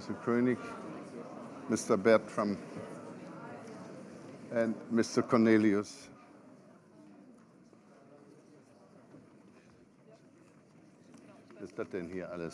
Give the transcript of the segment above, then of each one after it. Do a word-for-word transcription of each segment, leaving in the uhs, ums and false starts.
Mister Koenig, Mister Bertram, and Mister Cornelius. Was ist das denn hier alles?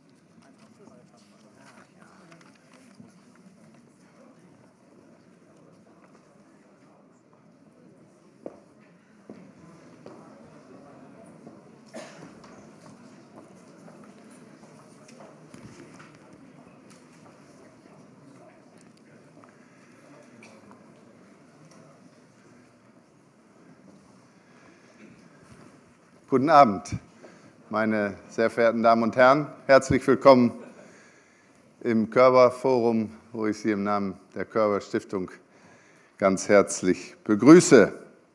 Guten Abend, meine sehr verehrten Damen und Herren. Herzlich willkommen im Körber-Forum, wo ich Sie im Namen der Körber-Stiftung ganz herzlich begrüße.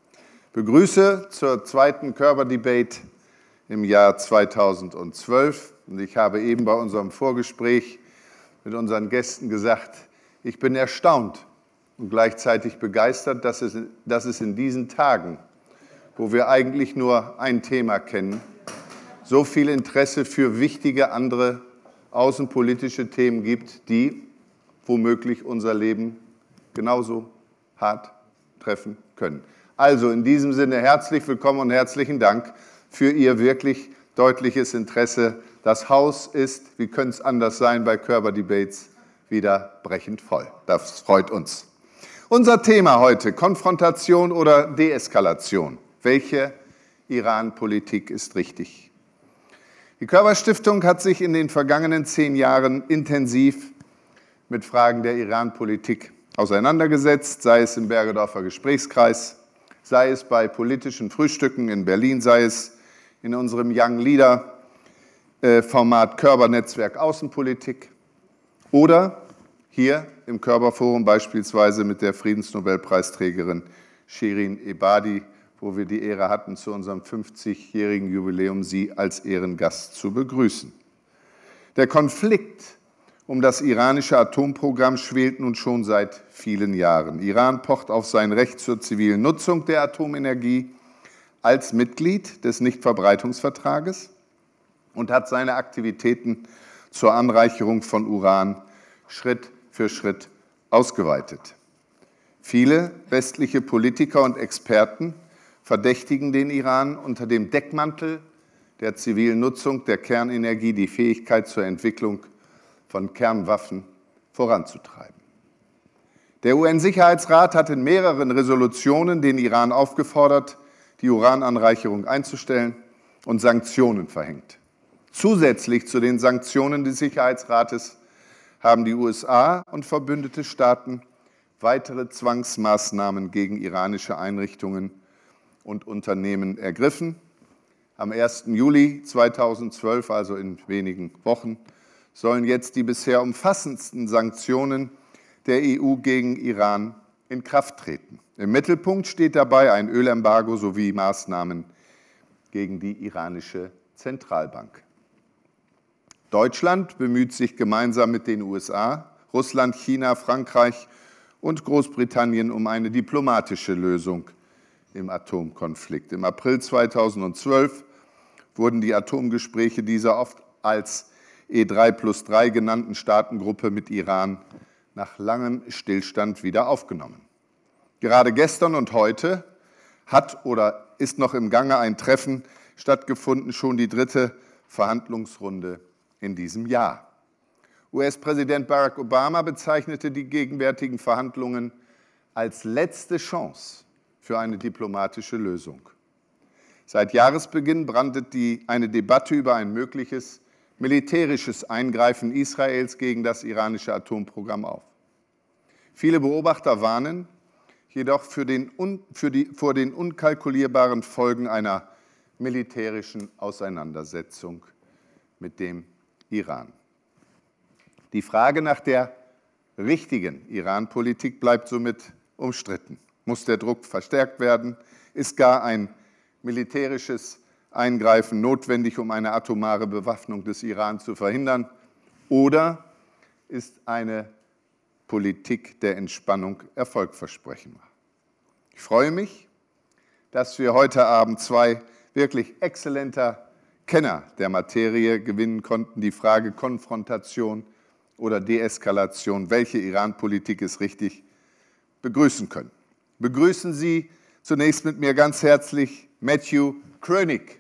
Begrüße zur zweiten Körber-Debate im Jahr zweitausendzwölf. Und ich habe eben bei unserem Vorgespräch mit unseren Gästen gesagt, ich bin erstaunt und gleichzeitig begeistert, dass es, dass es in diesen Tagen, wo wir eigentlich nur ein Thema kennen, so viel Interesse für wichtige andere außenpolitische Themen gibt, die womöglich unser Leben genauso hart treffen können. Also in diesem Sinne herzlich willkommen und herzlichen Dank für Ihr wirklich deutliches Interesse. Das Haus ist, wie könnte es anders sein, bei Körber Debates wieder brechend voll. Das freut uns. Unser Thema heute: Konfrontation oder Deeskalation. Welche Iran-Politik ist richtig? Die Körber-Stiftung hat sich in den vergangenen zehn Jahren intensiv mit Fragen der Iran-Politik auseinandergesetzt, sei es im Bergedorfer Gesprächskreis, sei es bei politischen Frühstücken in Berlin, sei es in unserem Young Leader-Format Körber-Netzwerk Außenpolitik oder hier im Körber-Forum beispielsweise mit der Friedensnobelpreisträgerin Shirin Ebadi, wo wir die Ehre hatten, zu unserem fünfzigjährigen Jubiläum Sie als Ehrengast zu begrüßen. Der Konflikt um das iranische Atomprogramm schwelt nun schon seit vielen Jahren. Iran pocht auf sein Recht zur zivilen Nutzung der Atomenergie als Mitglied des Nichtverbreitungsvertrages und hat seine Aktivitäten zur Anreicherung von Uran Schritt für Schritt ausgeweitet. Viele westliche Politiker und Experten verdächtigen den Iran, unter dem Deckmantel der zivilen Nutzung der Kernenergie die Fähigkeit zur Entwicklung von Kernwaffen voranzutreiben. Der U N-Sicherheitsrat hat in mehreren Resolutionen den Iran aufgefordert, die Urananreicherung einzustellen und Sanktionen verhängt. Zusätzlich zu den Sanktionen des Sicherheitsrates haben die U S A und verbündete Staaten weitere Zwangsmaßnahmen gegen iranische Einrichtungen und Unternehmen ergriffen. Am ersten Juli zweitausendzwölf, also in wenigen Wochen, sollen jetzt die bisher umfassendsten Sanktionen der E U gegen Iran in Kraft treten. Im Mittelpunkt steht dabei ein Ölembargo sowie Maßnahmen gegen die iranische Zentralbank. Deutschland bemüht sich gemeinsam mit den U S A, Russland, China, Frankreich und Großbritannien um eine diplomatische Lösung im Atomkonflikt. Im April zweitausendzwölf wurden die Atomgespräche dieser oft als E drei plus drei genannten Staatengruppe mit Iran nach langem Stillstand wieder aufgenommen. Gerade gestern und heute hat oder ist noch im Gange ein Treffen stattgefunden, schon die dritte Verhandlungsrunde in diesem Jahr. U S-Präsident Barack Obama bezeichnete die gegenwärtigen Verhandlungen als letzte Chance für eine diplomatische Lösung. Seit Jahresbeginn brandet die, eine Debatte über ein mögliches militärisches Eingreifen Israels gegen das iranische Atomprogramm auf. Viele Beobachter warnen jedoch für den, für die, vor den unkalkulierbaren Folgen einer militärischen Auseinandersetzung mit dem Iran. Die Frage nach der richtigen Iran-Politik bleibt somit umstritten. Muss der Druck verstärkt werden? Ist gar ein militärisches Eingreifen notwendig, um eine atomare Bewaffnung des Iran zu verhindern? Oder ist eine Politik der Entspannung erfolgversprechender? Ich freue mich, dass wir heute Abend zwei wirklich exzellenter Kenner der Materie gewinnen konnten, die Frage Konfrontation oder Deeskalation, welche Iran-Politik es richtig begrüßen können. Begrüßen Sie zunächst mit mir ganz herzlich Matthew Koenig.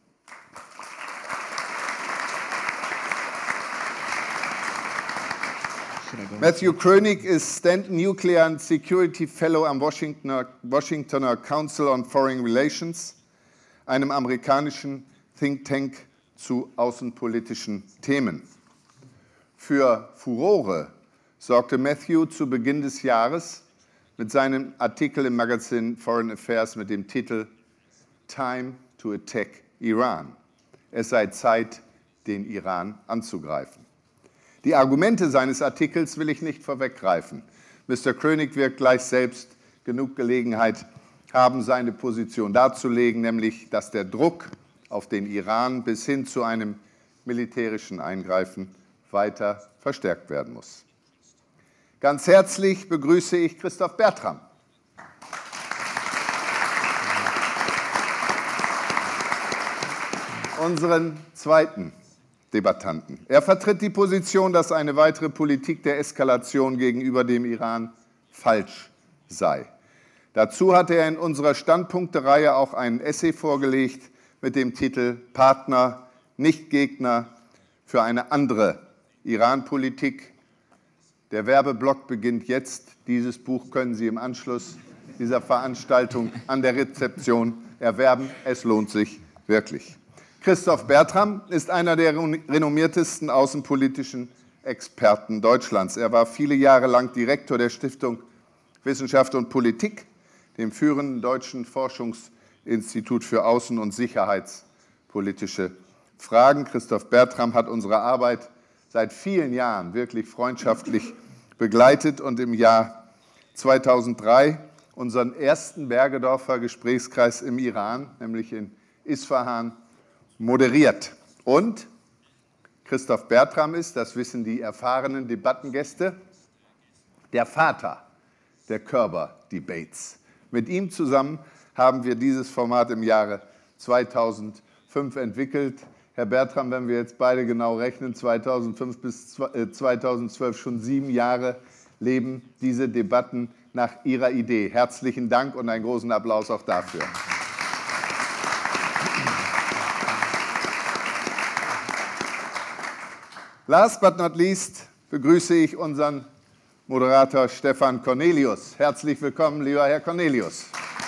Matthew Koenig ist Stanton Nuclear and Security Fellow am Washingtoner, Washingtoner Council on Foreign Relations, einem amerikanischen Think Tank zu außenpolitischen Themen. Für Furore sorgte Matthew zu Beginn des Jahres mit seinem Artikel im Magazin Foreign Affairs mit dem Titel Time to Attack Iran. Es sei Zeit, den Iran anzugreifen. Die Argumente seines Artikels will ich nicht vorweggreifen. Mister Koenig wird gleich selbst genug Gelegenheit haben, seine Position darzulegen, nämlich, dass der Druck auf den Iran bis hin zu einem militärischen Eingreifen weiter verstärkt werden muss. Ganz herzlich begrüße ich Christoph Bertram. Unseren zweiten Debattanten. Er vertritt die Position, dass eine weitere Politik der Eskalation gegenüber dem Iran falsch sei. Dazu hat er in unserer Standpunktereihe auch einen Essay vorgelegt mit dem Titel Partner, nicht Gegner für eine andere Iran-Politik. Der Werbeblock beginnt jetzt. Dieses Buch können Sie im Anschluss dieser Veranstaltung an der Rezeption erwerben. Es lohnt sich wirklich. Christoph Bertram ist einer der renommiertesten außenpolitischen Experten Deutschlands. Er war viele Jahre lang Direktor der Stiftung Wissenschaft und Politik, dem führenden deutschen Forschungsinstitut für außen- und sicherheitspolitische Fragen. Christoph Bertram hat unsere Arbeit seit vielen Jahren wirklich freundschaftlich begleitet und im Jahr zweitausenddrei unseren ersten Bergedorfer Gesprächskreis im Iran, nämlich in Isfahan, moderiert. Und Christoph Bertram ist, das wissen die erfahrenen Debattengäste, der Vater der Körber-Debates. Mit ihm zusammen haben wir dieses Format im Jahre zweitausendfünf entwickelt. Herr Bertram, wenn wir jetzt beide genau rechnen, zweitausendfünf bis zweitausendzwölf, schon sieben Jahre leben diese Debatten nach Ihrer Idee. Herzlichen Dank und einen großen Applaus auch dafür. Last but not least begrüße ich unseren Moderator Stefan Cornelius. Herzlich willkommen, lieber Herr Cornelius.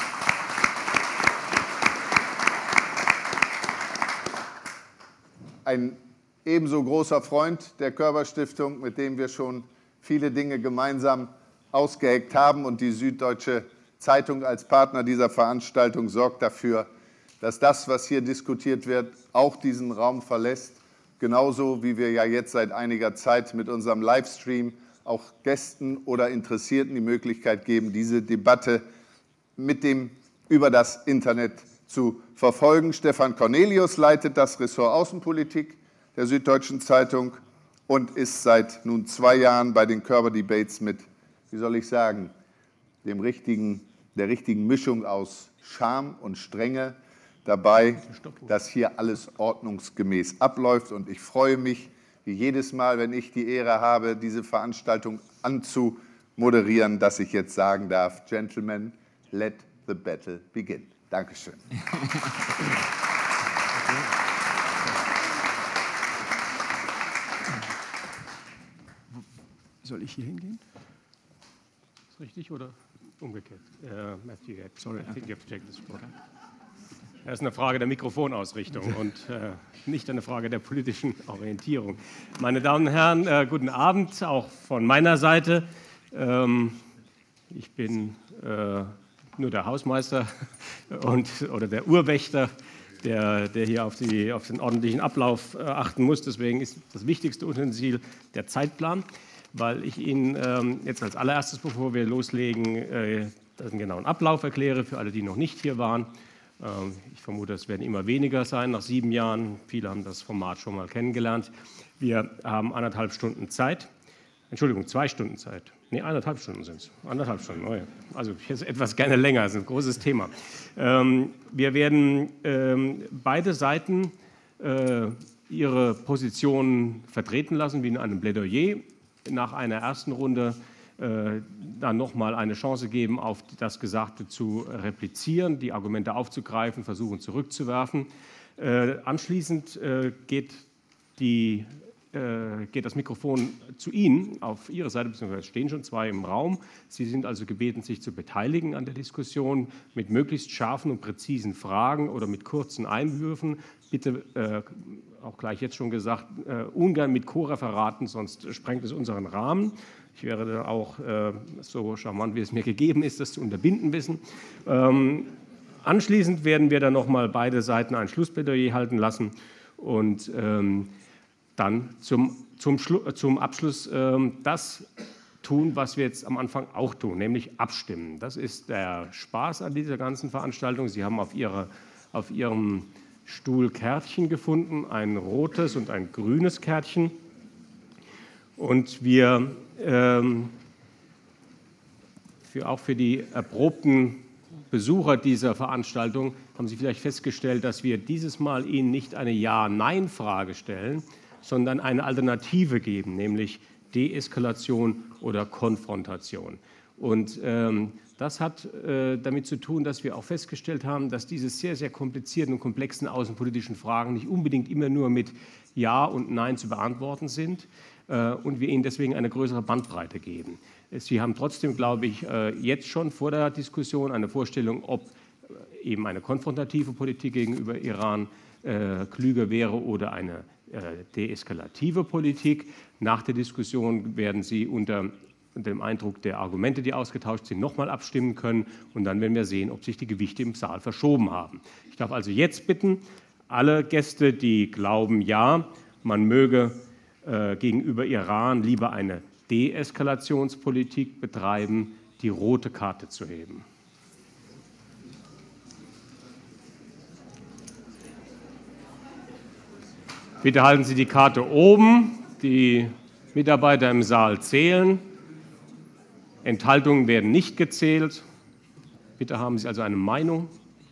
Ein ebenso großer Freund der Körber-Stiftung, mit dem wir schon viele Dinge gemeinsam ausgeheckt haben. Und die Süddeutsche Zeitung als Partner dieser Veranstaltung sorgt dafür, dass das, was hier diskutiert wird, auch diesen Raum verlässt. Genauso wie wir ja jetzt seit einiger Zeit mit unserem Livestream auch Gästen oder Interessierten die Möglichkeit geben, diese Debatte mit dem, über das Internet zu verfolgen. Stefan Cornelius leitet das Ressort Außenpolitik der Süddeutschen Zeitung und ist seit nun zwei Jahren bei den Körber-Debates mit, wie soll ich sagen, dem richtigen, der richtigen Mischung aus Charme und Strenge dabei, dass hier alles ordnungsgemäß abläuft. Und ich freue mich, wie jedes Mal, wenn ich die Ehre habe, diese Veranstaltung anzumoderieren, dass ich jetzt sagen darf, Gentlemen, let the battle begin. Dankeschön. Soll ich hier hingehen? Ist richtig oder umgekehrt? Uh, Matthew, sorry, I think you have to take this floor. Das ist eine Frage der Mikrofonausrichtung und äh, nicht eine Frage der politischen Orientierung. Meine Damen und Herren, äh, guten Abend, auch von meiner Seite. Ähm, ich bin äh, nur der Hausmeister und, oder der Urwächter, der, der hier auf, die, auf den ordentlichen Ablauf äh, achten muss. Deswegen ist das wichtigste Utensil der Zeitplan, weil ich Ihnen ähm, jetzt als allererstes, bevor wir loslegen, äh, den genauen Ablauf erkläre, für alle, die noch nicht hier waren. Ich vermute, es werden immer weniger sein nach sieben Jahren. Viele haben das Format schon mal kennengelernt. Wir haben anderthalb Stunden Zeit. Entschuldigung, zwei Stunden Zeit. Nee, eineinhalb Stunden sind es. Anderthalb Stunden, oh ja. Also jetzt etwas gerne länger, das ist ein großes Thema. Wir werden beide Seiten ihre Positionen vertreten lassen, wie in einem Plädoyer. nach einer ersten Runde äh, dann nochmal eine Chance geben, auf das Gesagte zu replizieren, die Argumente aufzugreifen, versuchen zurückzuwerfen. Äh, anschließend äh, geht, die, äh, geht das Mikrofon zu Ihnen auf Ihre Seite, beziehungsweise stehen schon zwei im Raum. Sie sind also gebeten, sich zu beteiligen an der Diskussion mit möglichst scharfen und präzisen Fragen oder mit kurzen Einwürfen. Bitte, äh, auch gleich jetzt schon gesagt, äh, ungern mit Co-Referaten, sonst sprengt es unseren Rahmen. Ich wäre dann auch äh, so charmant, wie es mir gegeben ist, das zu unterbinden wissen. Ähm, Anschließend werden wir dann nochmal beide Seiten ein Schlussplädoyer halten lassen und ähm, dann zum, zum, zum Abschluss ähm, das tun, was wir jetzt am Anfang auch tun, nämlich abstimmen. Das ist der Spaß an dieser ganzen Veranstaltung. Sie haben auf, ihre, auf Ihrem Stuhl Kärtchen gefunden, ein rotes und ein grünes Kärtchen. Und wir, ähm, für, auch für die erprobten Besucher dieser Veranstaltung haben Sie vielleicht festgestellt, dass wir dieses Mal Ihnen nicht eine Ja-Nein-Frage stellen, sondern eine Alternative geben, nämlich Deeskalation oder Konfrontation. Und ähm, das hat äh, damit zu tun, dass wir auch festgestellt haben, dass diese sehr, sehr komplizierten und komplexen außenpolitischen Fragen nicht unbedingt immer nur mit Ja und Nein zu beantworten sind äh, und wir ihnen deswegen eine größere Bandbreite geben. Sie haben trotzdem, glaube ich, jetzt schon vor der Diskussion eine Vorstellung, ob eben eine konfrontative Politik gegenüber Iran äh, klüger wäre oder eine äh, deeskalative Politik. Nach der Diskussion werden Sie unter, unter dem Eindruck der Argumente, die ausgetauscht sind, nochmal abstimmen können. Und dann werden wir sehen, ob sich die Gewichte im Saal verschoben haben. Ich darf also jetzt bitten, alle Gäste, die glauben, ja, man möge äh, gegenüber Iran lieber eine Deeskalationspolitik betreiben, die rote Karte zu heben. Bitte halten Sie die Karte oben. Die Mitarbeiter im Saal zählen. Enthaltungen werden nicht gezählt. Bitte haben Sie also eine Meinung.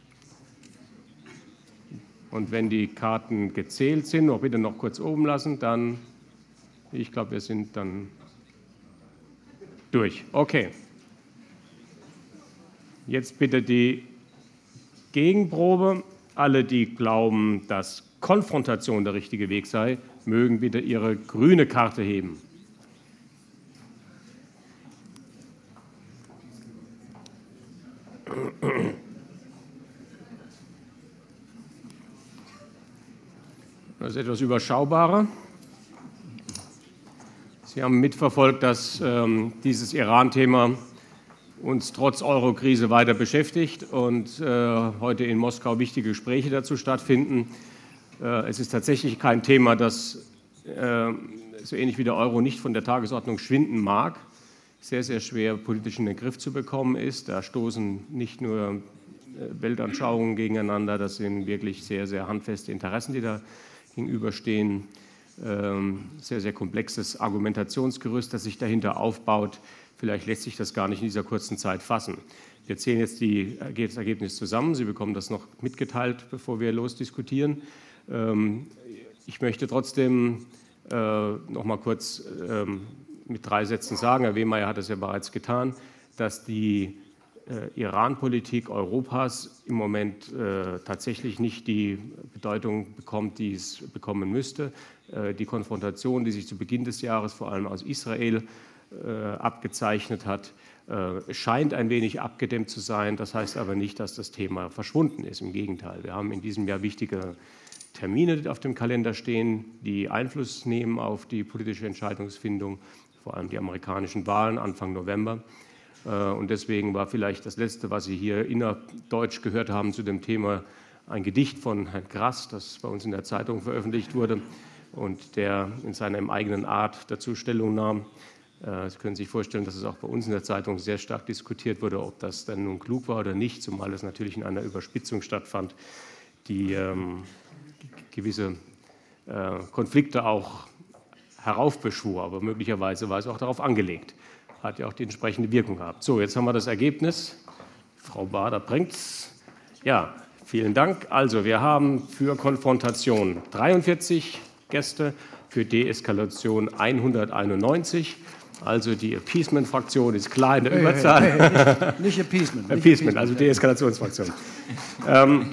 Und wenn die Karten gezählt sind, auch bitte noch kurz oben lassen, dann, ich glaube, wir sind dann durch. Okay. Jetzt bitte die Gegenprobe. Alle, die glauben, dass Konfrontation der richtige Weg sei, mögen bitte ihre grüne Karte heben. Das ist etwas überschaubarer. Sie haben mitverfolgt, dass ähm, dieses Iran-Thema uns trotz Euro-Krise weiter beschäftigt und äh, heute in Moskau wichtige Gespräche dazu stattfinden. Äh, es ist tatsächlich kein Thema, das äh, so ähnlich wie der Euro nicht von der Tagesordnung schwinden mag, sehr, sehr schwer politisch in den Griff zu bekommen ist. Da stoßen nicht nur äh, Weltanschauungen gegeneinander, das sind wirklich sehr, sehr handfeste Interessen, die da gegenüberstehen. Sehr, sehr komplexes Argumentationsgerüst, das sich dahinter aufbaut. Vielleicht lässt sich das gar nicht in dieser kurzen Zeit fassen. Wir zählen jetzt die, das Ergebnis zusammen. Sie bekommen das noch mitgeteilt, bevor wir losdiskutieren. Ich möchte trotzdem noch mal kurz mit drei Sätzen sagen, Herr Wehmeyer hat es ja bereits getan, dass die Iran-Politik Europas im Moment äh, tatsächlich nicht die Bedeutung bekommt, die es bekommen müsste. Äh, die Konfrontation, die sich zu Beginn des Jahres vor allem aus Israel äh, abgezeichnet hat, äh, scheint ein wenig abgedämmt zu sein. Das heißt aber nicht, dass das Thema verschwunden ist. Im Gegenteil, wir haben in diesem Jahr wichtige Termine auf dem Kalender stehen, die Einfluss nehmen auf die politische Entscheidungsfindung, vor allem die amerikanischen Wahlen Anfang November. Und deswegen war vielleicht das Letzte, was Sie hier innerdeutsch gehört haben zu dem Thema, ein Gedicht von Herrn Grass, das bei uns in der Zeitung veröffentlicht wurde und der in seiner eigenen Art dazu Stellung nahm. Sie können sich vorstellen, dass es auch bei uns in der Zeitung sehr stark diskutiert wurde, ob das denn nun klug war oder nicht, zumal es natürlich in einer Überspitzung stattfand, die ähm, gewisse äh, Konflikte auch heraufbeschwor, aber möglicherweise war es auch darauf angelegt. Hat ja auch die entsprechende Wirkung gehabt. So, jetzt haben wir das Ergebnis. Frau Bader bringt's. Ja, vielen Dank. Also, wir haben für Konfrontation dreiundvierzig Gäste für Deeskalation hunderteinundneunzig. Also die Appeasement-Fraktion ist klar in der hey, Überzahl. Hey, hey, nicht, nicht Appeasement. Nicht Appeasement, also Deeskalationsfraktion. ähm,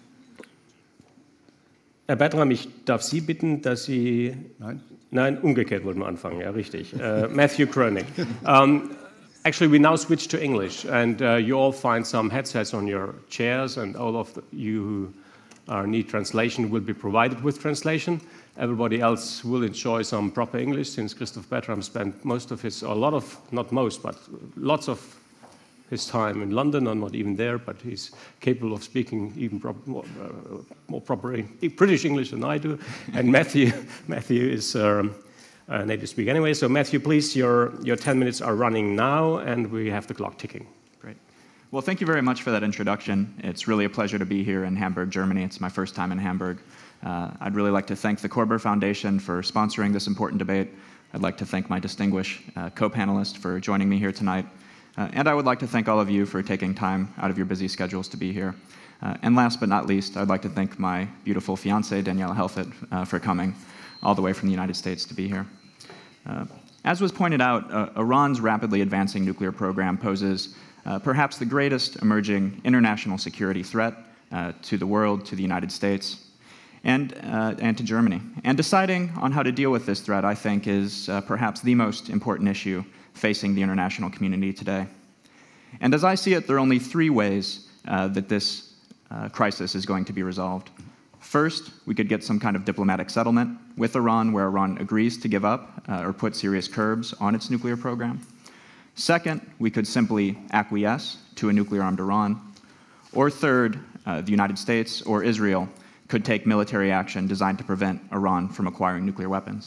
Herr Bertram, ich darf Sie bitten, dass Sie... Nein. Nein, umgekehrt wollten wir anfangen, ja, richtig. Uh, Matthew Kroenig. Um, actually, we now switch to English, and uh, you all find some headsets on your chairs, and all of the, you who uh, need translation will be provided with translation. Everybody else will enjoy some proper English, since Christoph Bertram spent most of his, or a lot of, not most, but lots of his time in London, or not even there, but he's capable of speaking even pro more, uh, more proper British English than I do. And Matthew, Matthew is um, a native speaker anyway. So Matthew, please, your, your ten minutes are running now, and we have the clock ticking. Great. Well, thank you very much for that introduction. It's really a pleasure to be here in Hamburg, Germany. It's my first time in Hamburg. Uh, I'd really like to thank the Korber Foundation for sponsoring this important debate. I'd like to thank my distinguished uh, co-panelist for joining me here tonight. Uh, and I would like to thank all of you for taking time out of your busy schedules to be here. Uh, and last but not least, I'd like to thank my beautiful fiancée, Daniela Helfet, uh, for coming all the way from the United States to be here. Uh, as was pointed out, uh, Iran's rapidly advancing nuclear program poses uh, perhaps the greatest emerging international security threat uh, to the world, to the United States, and, uh, and to Germany. And deciding on how to deal with this threat, I think, is uh, perhaps the most important issue facing the international community today. And as I see it, there are only three ways uh, that this uh, crisis is going to be resolved. First, we could get some kind of diplomatic settlement with Iran where Iran agrees to give up uh, or put serious curbs on its nuclear program. Second, we could simply acquiesce to a nuclear-armed Iran. Or third, uh, the United States or Israel could take military action designed to prevent Iran from acquiring nuclear weapons.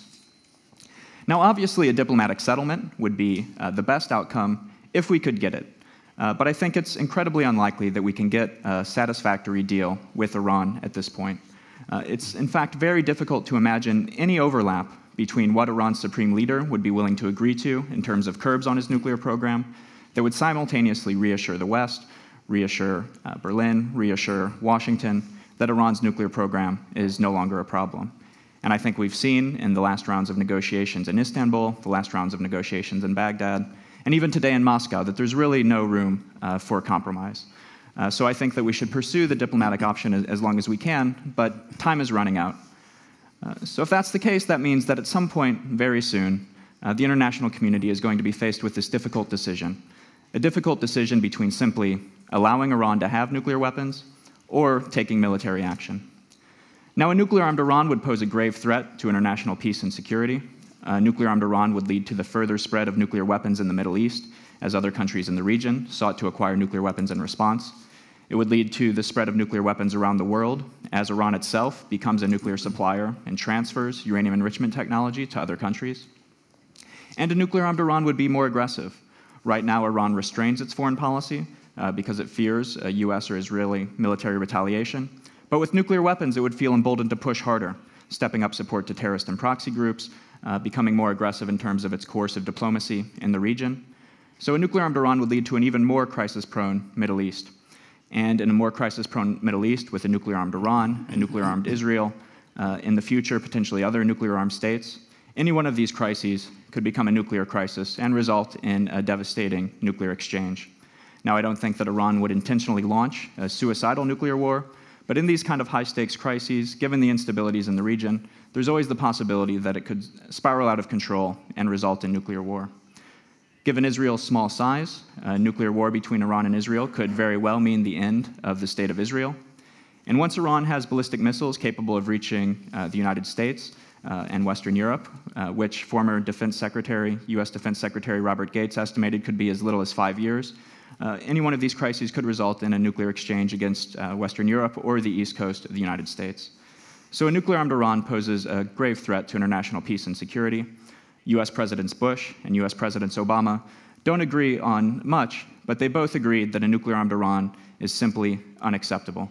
Now, obviously, a diplomatic settlement would be uh, the best outcome if we could get it. Uh, but I think it's incredibly unlikely that we can get a satisfactory deal with Iran at this point. Uh, it's, in fact, very difficult to imagine any overlap between what Iran's supreme leader would be willing to agree to in terms of curbs on his nuclear program that would simultaneously reassure the West, reassure uh, Berlin, reassure Washington that Iran's nuclear program is no longer a problem. And I think we've seen in the last rounds of negotiations in Istanbul, the last rounds of negotiations in Baghdad, and even today in Moscow, that there's really no room uh, for compromise. Uh, so I think that we should pursue the diplomatic option as, as long as we can, but time is running out. Uh, so if that's the case, that means that at some point very soon, uh, the international community is going to be faced with this difficult decision, a difficult decision between simply allowing Iran to have nuclear weapons or taking military action. Now, a nuclear-armed Iran would pose a grave threat to international peace and security. A nuclear-armed Iran would lead to the further spread of nuclear weapons in the Middle East, as other countries in the region sought to acquire nuclear weapons in response. It would lead to the spread of nuclear weapons around the world, as Iran itself becomes a nuclear supplier and transfers uranium enrichment technology to other countries. And a nuclear-armed Iran would be more aggressive. Right now, Iran restrains its foreign policy uh, because it fears a U S or Israeli military retaliation. But with nuclear weapons, it would feel emboldened to push harder, stepping up support to terrorist and proxy groups, uh, becoming more aggressive in terms of its coercive diplomacy in the region. So a nuclear-armed Iran would lead to an even more crisis-prone Middle East. And in a more crisis-prone Middle East, with a nuclear-armed Iran, a nuclear-armed Israel, uh, in the future, potentially other nuclear-armed states, any one of these crises could become a nuclear crisis and result in a devastating nuclear exchange. Now, I don't think that Iran would intentionally launch a suicidal nuclear war, but in these kind of high-stakes crises, given the instabilities in the region, there's always the possibility that it could spiral out of control and result in nuclear war. Given Israel's small size, a nuclear war between Iran and Israel could very well mean the end of the State of Israel. And once Iran has ballistic missiles capable of reaching uh, the United States uh, and Western Europe, uh, which former Defense Secretary, U S Defense Secretary Robert Gates estimated could be as little as five years, Uh, any one of these crises could result in a nuclear exchange against uh, Western Europe or the east coast of the United States. So a nuclear-armed Iran poses a grave threat to international peace and security. U S Presidents Bush and U S Presidents Obama don't agree on much, but they both agreed that a nuclear-armed Iran is simply unacceptable.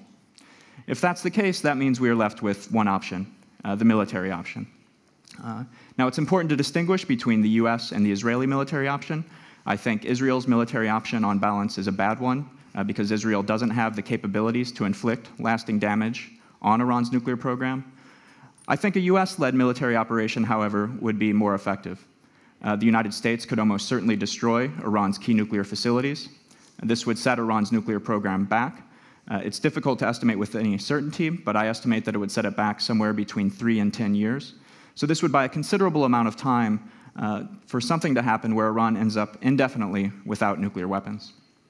If that's the case, that means we are left with one option, uh, the military option. Uh, now, it's important to distinguish between the U S and the Israeli military option. I think Israel's military option, on balance, is a bad one uh, because Israel doesn't have the capabilities to inflict lasting damage on Iran's nuclear program. I think a U S-led military operation, however, would be more effective. Uh, the United States could almost certainly destroy Iran's key nuclear facilities. This would set Iran's nuclear program back. Uh, it's difficult to estimate with any certainty, but I estimate that it would set it back somewhere between three and ten years. So this would buy a considerable amount of time uh, for something to happen where Iran ends up indefinitely without nuclear weapons.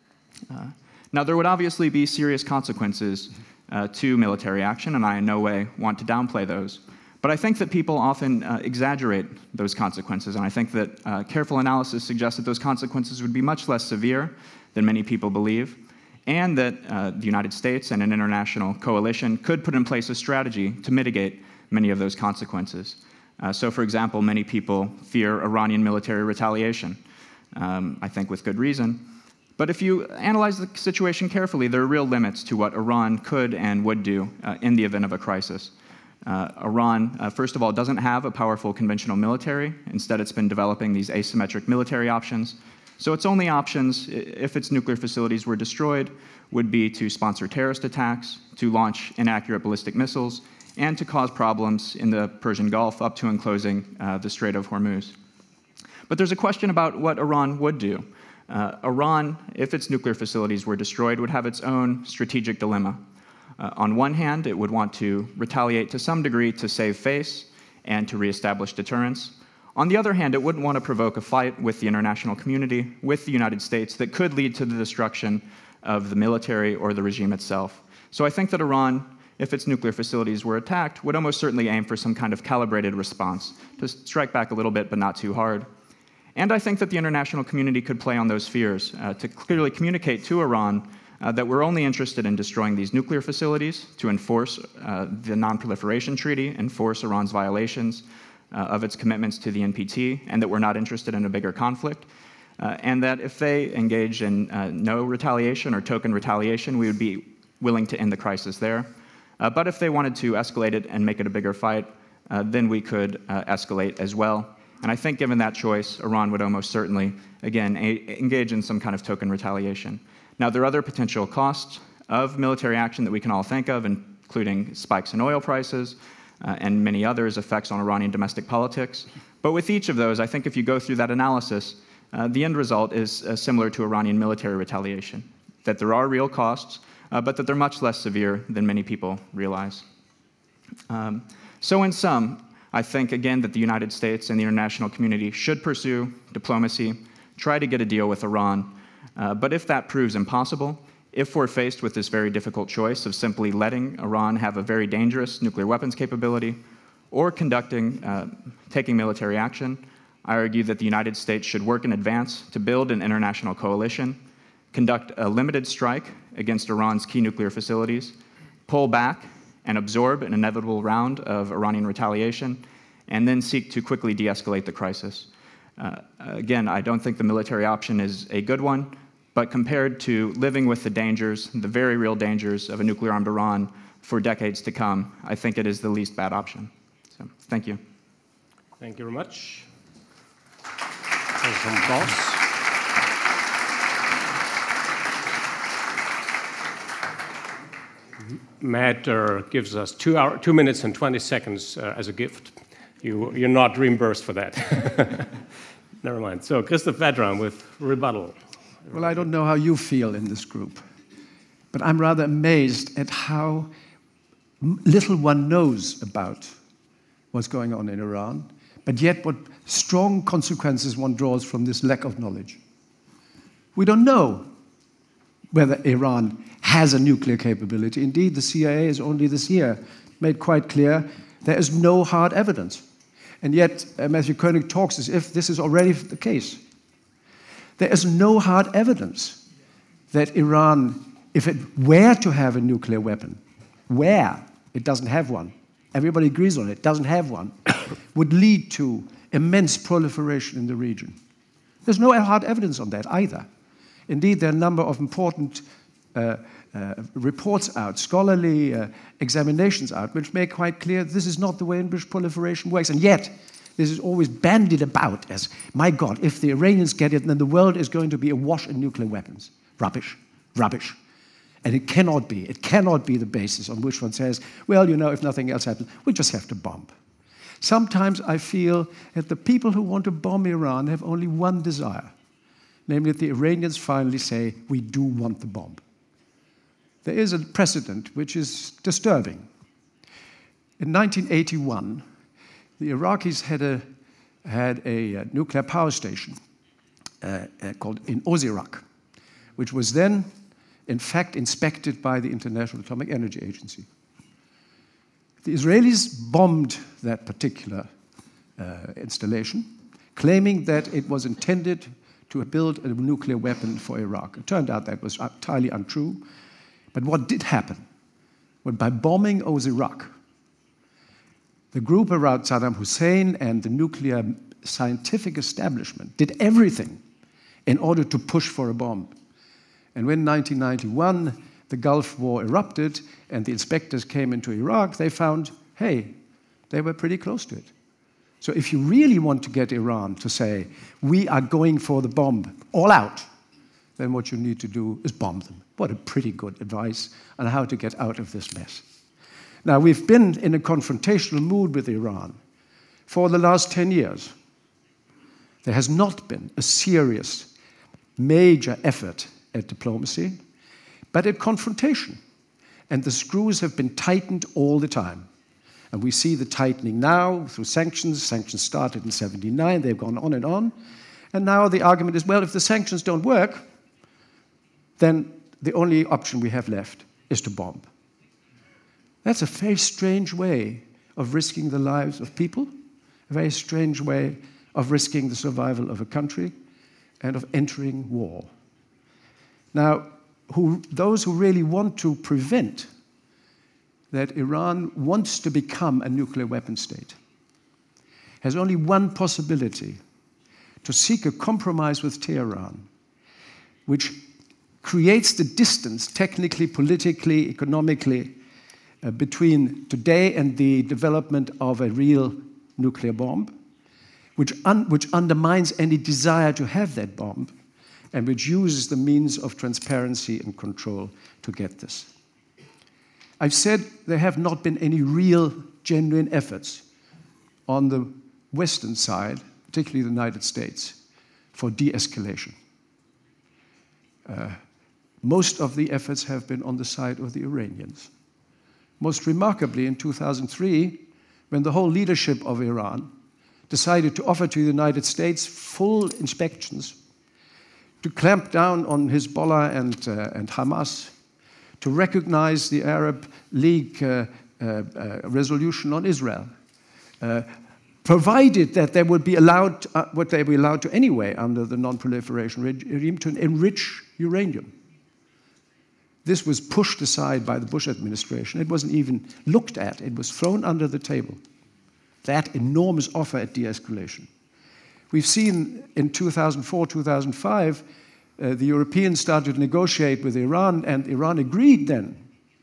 Uh, now, there would obviously be serious consequences uh, to military action, and I in no way want to downplay those. But I think that people often uh, exaggerate those consequences, and I think that uh, careful analysis suggests that those consequences would be much less severe than many people believe, and that uh, the United States and an international coalition could put in place a strategy to mitigate many of those consequences. Uh, so, for example, many people fear Iranian military retaliation, um, I think with good reason. But if you analyze the situation carefully, there are real limits to what Iran could and would do uh, in the event of a crisis. Uh, Iran, uh, first of all, doesn't have a powerful conventional military. Instead, it's been developing these asymmetric military options. So its only options, if its nuclear facilities were destroyed, would be to sponsor terrorist attacks, to launch inaccurate ballistic missiles, and to cause problems in the Persian Gulf up to and closing uh, the Strait of Hormuz. But there's a question about what Iran would do. Uh, Iran, if its nuclear facilities were destroyed, would have its own strategic dilemma. Uh, on one hand, it would want to retaliate to some degree to save face and to reestablish deterrence. On the other hand, it wouldn't want to provoke a fight with the international community, with the United States, that could lead to the destruction of the military or the regime itself. So I think that Iran, if its nuclear facilities were attacked, would almost certainly aim for some kind of calibrated response, to strike back a little bit but not too hard. And I think that the international community could play on those fears, uh, to clearly communicate to Iran uh, that we're only interested in destroying these nuclear facilities, to enforce uh, the Non-Proliferation Treaty, enforce Iran's violations uh, of its commitments to the N P T, and that we're not interested in a bigger conflict. Uh, and that if they engage in uh, no retaliation or token retaliation, we would be willing to end the crisis there. Uh, but if they wanted to escalate it and make it a bigger fight, uh, then we could uh, escalate as well. And I think given that choice, Iran would almost certainly, again, a engage in some kind of token retaliation. Now, there are other potential costs of military action that we can all think of, including spikes in oil prices uh, and many others, effects on Iranian domestic politics. But with each of those, I think if you go through that analysis, uh, the end result is uh, similar to Iranian military retaliation, that there are real costs, uh, but that they're much less severe than many people realize. Um, so in sum, I think, again, that the United States and the international community should pursue diplomacy, try to get a deal with Iran. Uh, but if that proves impossible, if we're faced with this very difficult choice of simply letting Iran have a very dangerous nuclear weapons capability or conducting, uh, taking military action, I argue that the United States should work in advance to build an international coalition, conduct a limited strike against Iran's key nuclear facilities, pull back and absorb an inevitable round of Iranian retaliation, and then seek to quickly de-escalate the crisis. Uh, again, I don't think the military option is a good one, but compared to living with the dangers, the very real dangers of a nuclear-armed Iran for decades to come, I think it is the least bad option. So, thank you. Thank you very much. President Voss. Matt uh, gives us two, hour, two minutes and twenty seconds uh, as a gift. You, you're not reimbursed for that. Never mind. So, Christoph Vedran with rebuttal. Well, I don't know how you feel in this group, but I'm rather amazed at how little one knows about what's going on in Iran, but yet what strong consequences one draws from this lack of knowledge. We don't know whether Iran has a nuclear capability. Indeed, the C I A has only this year made quite clear there is no hard evidence. And yet, uh, Matthew Koenig talks as if this is already the case. There is no hard evidence that Iran, if it were to have a nuclear weapon, where it doesn't have one, everybody agrees on it, doesn't have one, would lead to immense proliferation in the region. There's no hard evidence on that either. Indeed, there are a number of important uh, uh, reports out, scholarly uh, examinations out, which make quite clear this is not the way in which proliferation works. And yet, this is always bandied about as, my God, if the Iranians get it, then the world is going to be awash in nuclear weapons. Rubbish, rubbish. And it cannot be. It cannot be the basis on which one says, well, you know, if nothing else happens, we just have to bomb. Sometimes I feel that the people who want to bomb Iran have only one desire, namely that the Iranians finally say, we do want the bomb. There is a precedent which is disturbing. In nineteen eighty-one, the Iraqis had a, had a, a nuclear power station uh, uh, called in Osirak, which was then, in fact, inspected by the International Atomic Energy Agency. The Israelis bombed that particular uh, installation, claiming that it was intended to build a nuclear weapon for Iraq. It turned out that was entirely untrue. But what did happen? Well, by bombing Osirak, the group around Saddam Hussein and the nuclear scientific establishment did everything in order to push for a bomb. And when nineteen ninety-one, the Gulf War erupted and the inspectors came into Iraq, they found, hey, they were pretty close to it. So if you really want to get Iran to say, we are going for the bomb, all out, then what you need to do is bomb them. What a pretty good advice on how to get out of this mess. Now, we've been in a confrontational mood with Iran for the last ten years. There has not been a serious, major effort at diplomacy, but at confrontation. And the screws have been tightened all the time. And we see the tightening now through sanctions. Sanctions started in seventy-nine, they've gone on and on. And now the argument is, well, if the sanctions don't work, then the only option we have left is to bomb. That's a very strange way of risking the lives of people, a very strange way of risking the survival of a country and of entering war. Now, who, those who really want to prevent that Iran wants to become a nuclear weapon state has only one possibility: to seek a compromise with Tehran, which creates the distance technically, politically, economically uh, between today and the development of a real nuclear bomb, which, un which undermines any desire to have that bomb, and which uses the means of transparency and control to get this. I've said there have not been any real, genuine efforts on the Western side, particularly the United States, for de-escalation. Uh, most of the efforts have been on the side of the Iranians. Most remarkably, in two thousand three, when the whole leadership of Iran decided to offer to the United States full inspections, to clamp down on Hezbollah and, uh, and Hamas, to recognize the Arab League uh, uh, uh, resolution on Israel, uh, provided that they would be allowed, uh, what they were allowed to anyway under the non-proliferation regime, to enrich uranium. This was pushed aside by the Bush administration. It wasn't even looked at. It was thrown under the table. That enormous offer at de-escalation. We've seen in two thousand four, two thousand five, uh, the Europeans started to negotiate with Iran, and Iran agreed then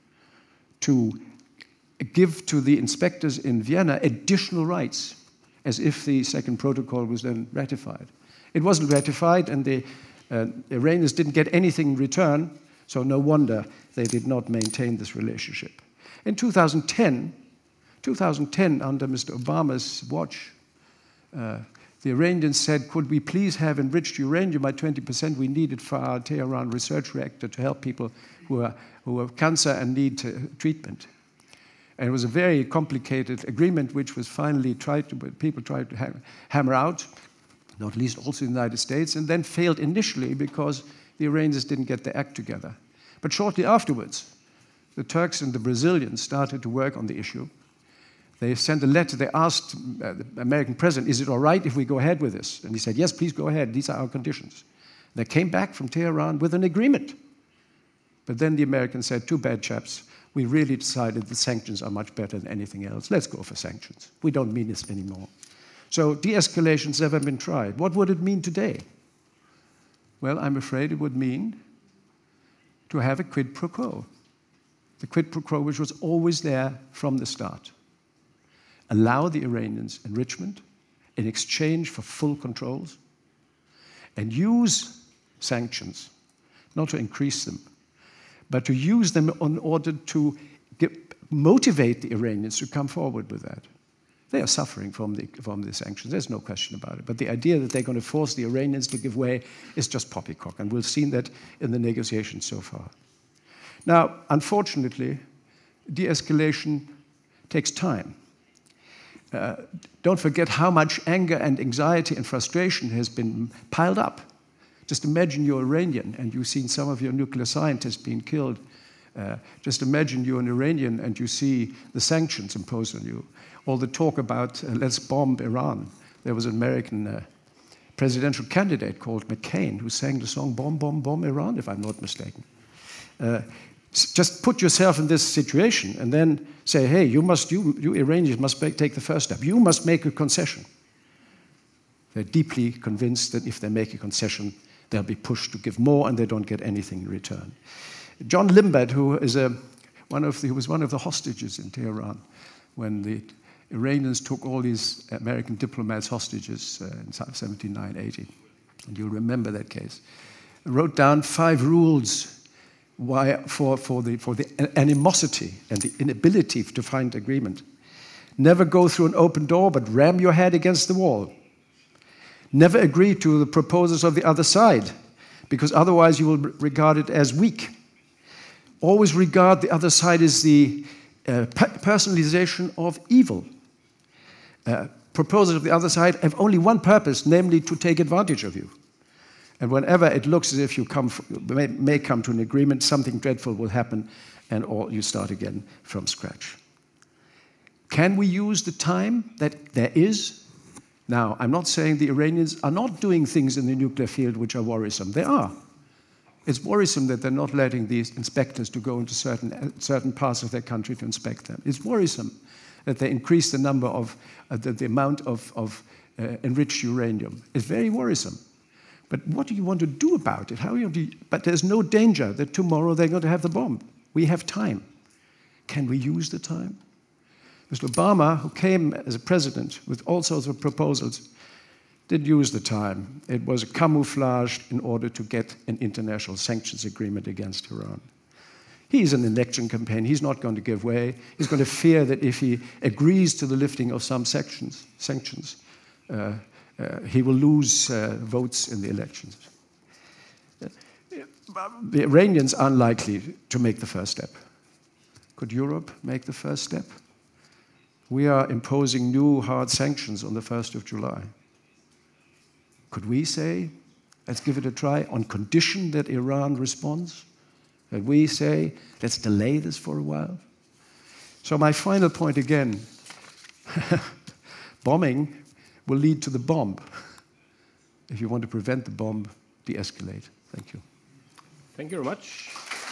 to give to the inspectors in Vienna additional rights, as if the second protocol was then ratified. It wasn't ratified, and the uh, Iranians didn't get anything in return, so no wonder they did not maintain this relationship. In two thousand ten, two thousand ten, under Mister Obama's watch, uh, the Iranians said, could we please have enriched uranium by twenty percent we needed for our Tehran research reactor to help people who, are, who have cancer and need uh, treatment. And it was a very complicated agreement, which was finally tried to, people tried to ha hammer out, not least also in the United States, and then failed initially because the Iranians didn't get their act together. But shortly afterwards, the Turks and the Brazilians started to work on the issue. They sent a letter, they asked uh, the American president, is it all right if we go ahead with this? And he said, yes, please go ahead, these are our conditions. They came back from Tehran with an agreement. But then the Americans said, too bad, chaps, we really decided the sanctions are much better than anything else. Let's go for sanctions. We don't mean this anymore. So de-escalation's never been tried. What would it mean today? Well, I'm afraid it would mean to have a quid pro quo. The quid pro quo which was always there from the start. Allow the Iranians enrichment in exchange for full controls, and use sanctions, not to increase them, but to use them in order to get, motivate the Iranians to come forward with that. They are suffering from the, from the sanctions, there's no question about it. But the idea that they're going to force the Iranians to give way is just poppycock, and we've seen that in the negotiations so far. Now, unfortunately, de-escalation takes time. Uh, don't forget how much anger and anxiety and frustration has been piled up. Just imagine you're Iranian and you've seen some of your nuclear scientists being killed. Uh, just imagine you're an Iranian and you see the sanctions imposed on you. All the talk about uh, let's bomb Iran. There was an American uh, presidential candidate called McCain who sang the song Bomb, Bomb, Bomb Iran, if I'm not mistaken. Uh, just put yourself in this situation and then say, hey, you, must, you, you Iranians must make, take the first step. You must make a concession. They're deeply convinced that if they make a concession, they'll be pushed to give more and they don't get anything in return. John Limbad, who, is a, one of the, who was one of the hostages in Tehran when the Iranians took all these American diplomats hostages uh, in seventy-nine eighty, and you'll remember that case, wrote down five rules why, for, for, the, for the animosity and the inability to find agreement. Never go through an open door, but ram your head against the wall. Never agree to the proposals of the other side, because otherwise you will regard it as weak. Always regard the other side as the uh, personalization of evil. Uh, proposals of the other side have only one purpose, namely to take advantage of you. And whenever it looks as if you come, may, may come to an agreement, something dreadful will happen, and all, you start again from scratch. Can we use the time that there is? Now, I'm not saying the Iranians are not doing things in the nuclear field which are worrisome. They are. It's worrisome that they're not letting these inspectors to go into certain, certain parts of their country to inspect them. It's worrisome that they increase the number of, uh, the, the amount of, of uh, enriched uranium. It's very worrisome. But what do you want to do about it? How you do you, but there's no danger that tomorrow they're going to have the bomb. We have time. Can we use the time? Mister Obama, who came as a president with all sorts of proposals, did use the time. It was camouflaged in order to get an international sanctions agreement against Iran. He's an election campaign. He's not going to give way. He's going to fear that if he agrees to the lifting of some sections, sanctions, uh, uh, he will lose uh, votes in the elections. Uh, the Iranians are unlikely to make the first step. Could Europe make the first step? We are imposing new hard sanctions on the first of July. Could we say, let's give it a try on condition that Iran responds? That we say, let's delay this for a while? So my final point again, bombing will lead to the bomb. If you want to prevent the bomb, de-escalate. Thank you. Thank you very much.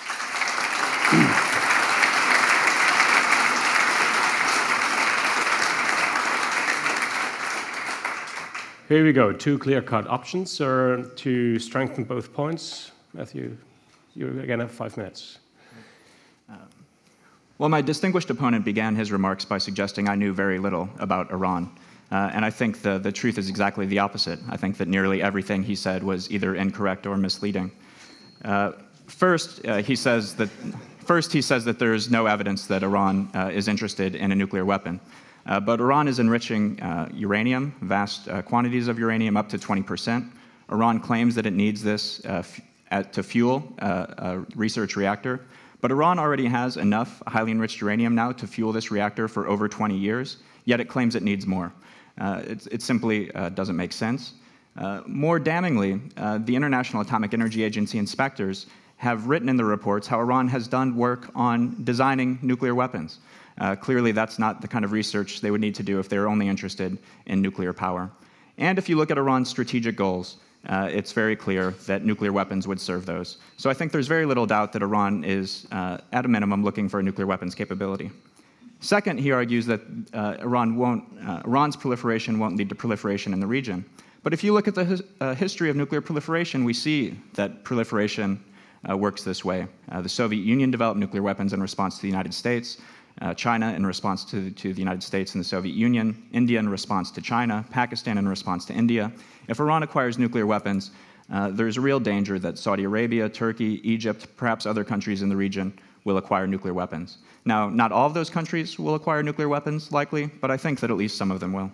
Here we go, two clear-cut options uh, to strengthen both points. Matthew, you again have five minutes. Uh, well, my distinguished opponent began his remarks by suggesting I knew very little about Iran. Uh, and I think the, the truth is exactly the opposite. I think that nearly everything he said was either incorrect or misleading. Uh, first, uh, he says that, first, he says that there is no evidence that Iran uh, is interested in a nuclear weapon. Uh, but Iran is enriching uh, uranium, vast uh, quantities of uranium, up to twenty percent. Iran claims that it needs this uh, f at, to fuel uh, a research reactor. But Iran already has enough highly enriched uranium now to fuel this reactor for over twenty years, yet it claims it needs more. Uh, it, it simply uh, doesn't make sense. Uh, more damningly, uh, the International Atomic Energy Agency inspectors have written in the reports how Iran has done work on designing nuclear weapons. Uh, clearly, that's not the kind of research they would need to do if they were only interested in nuclear power. And if you look at Iran's strategic goals, uh, it's very clear that nuclear weapons would serve those. So I think there's very little doubt that Iran is, uh, at a minimum, looking for a nuclear weapons capability. Second, he argues that uh, Iran won't, uh, Iran's proliferation won't lead to proliferation in the region. But if you look at the his, uh, history of nuclear proliferation, we see that proliferation uh, works this way. Uh, the Soviet Union developed nuclear weapons in response to the United States. Uh, China in response to, to the United States and the Soviet Union, India in response to China, Pakistan in response to India. If Iran acquires nuclear weapons, uh, there's a real danger that Saudi Arabia, Turkey, Egypt, perhaps other countries in the region will acquire nuclear weapons. Now, not all of those countries will acquire nuclear weapons, likely, but I think that at least some of them will.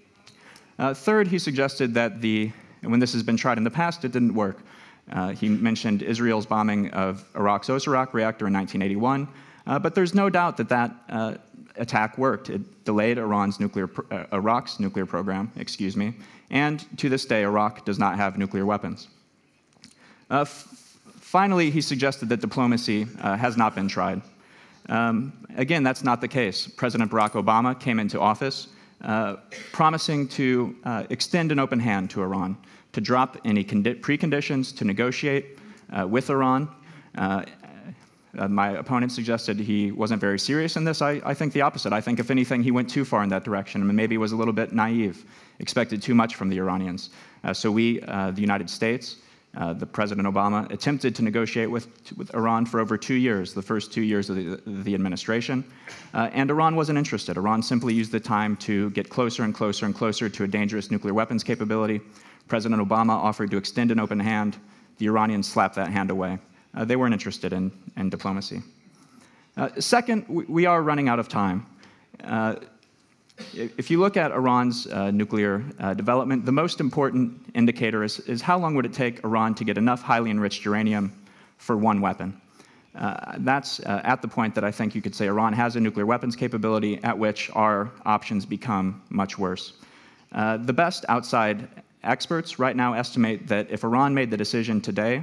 Uh, third, he suggested that the, and when this has been tried in the past, it didn't work. Uh, he mentioned Israel's bombing of Iraq's Osirak reactor in nineteen eighty-one, uh, but there's no doubt that that uh, attack worked. It delayed Iran's nuclear, uh, Iraq's nuclear program, excuse me, and to this day, Iraq does not have nuclear weapons. Uh, finally, he suggested that diplomacy uh, has not been tried. Um, again, that's not the case. President Barack Obama came into office uh, promising to uh, extend an open hand to Iran, to drop any preconditions to negotiate uh, with Iran. Uh, uh, my opponent suggested he wasn't very serious in this. I, I think the opposite. I think, if anything, he went too far in that direction and maybe was a little bit naive, expected too much from the Iranians. Uh, so we, uh, the United States, uh, the President Obama, attempted to negotiate with, with Iran for over two years, the first two years of the, the administration, uh, and Iran wasn't interested. Iran simply used the time to get closer and closer and closer to a dangerous nuclear weapons capability. President Obama offered to extend an open hand. The Iranians slapped that hand away. Uh, they weren't interested in, in diplomacy. Uh, second, we, we are running out of time. Uh, if you look at Iran's uh, nuclear uh, development, the most important indicator is, is how long would it take Iran to get enough highly enriched uranium for one weapon. Uh, that's uh, at the point that I think you could say Iran has a nuclear weapons capability at which our options become much worse. Uh, the best outside experts right now estimate that if Iran made the decision today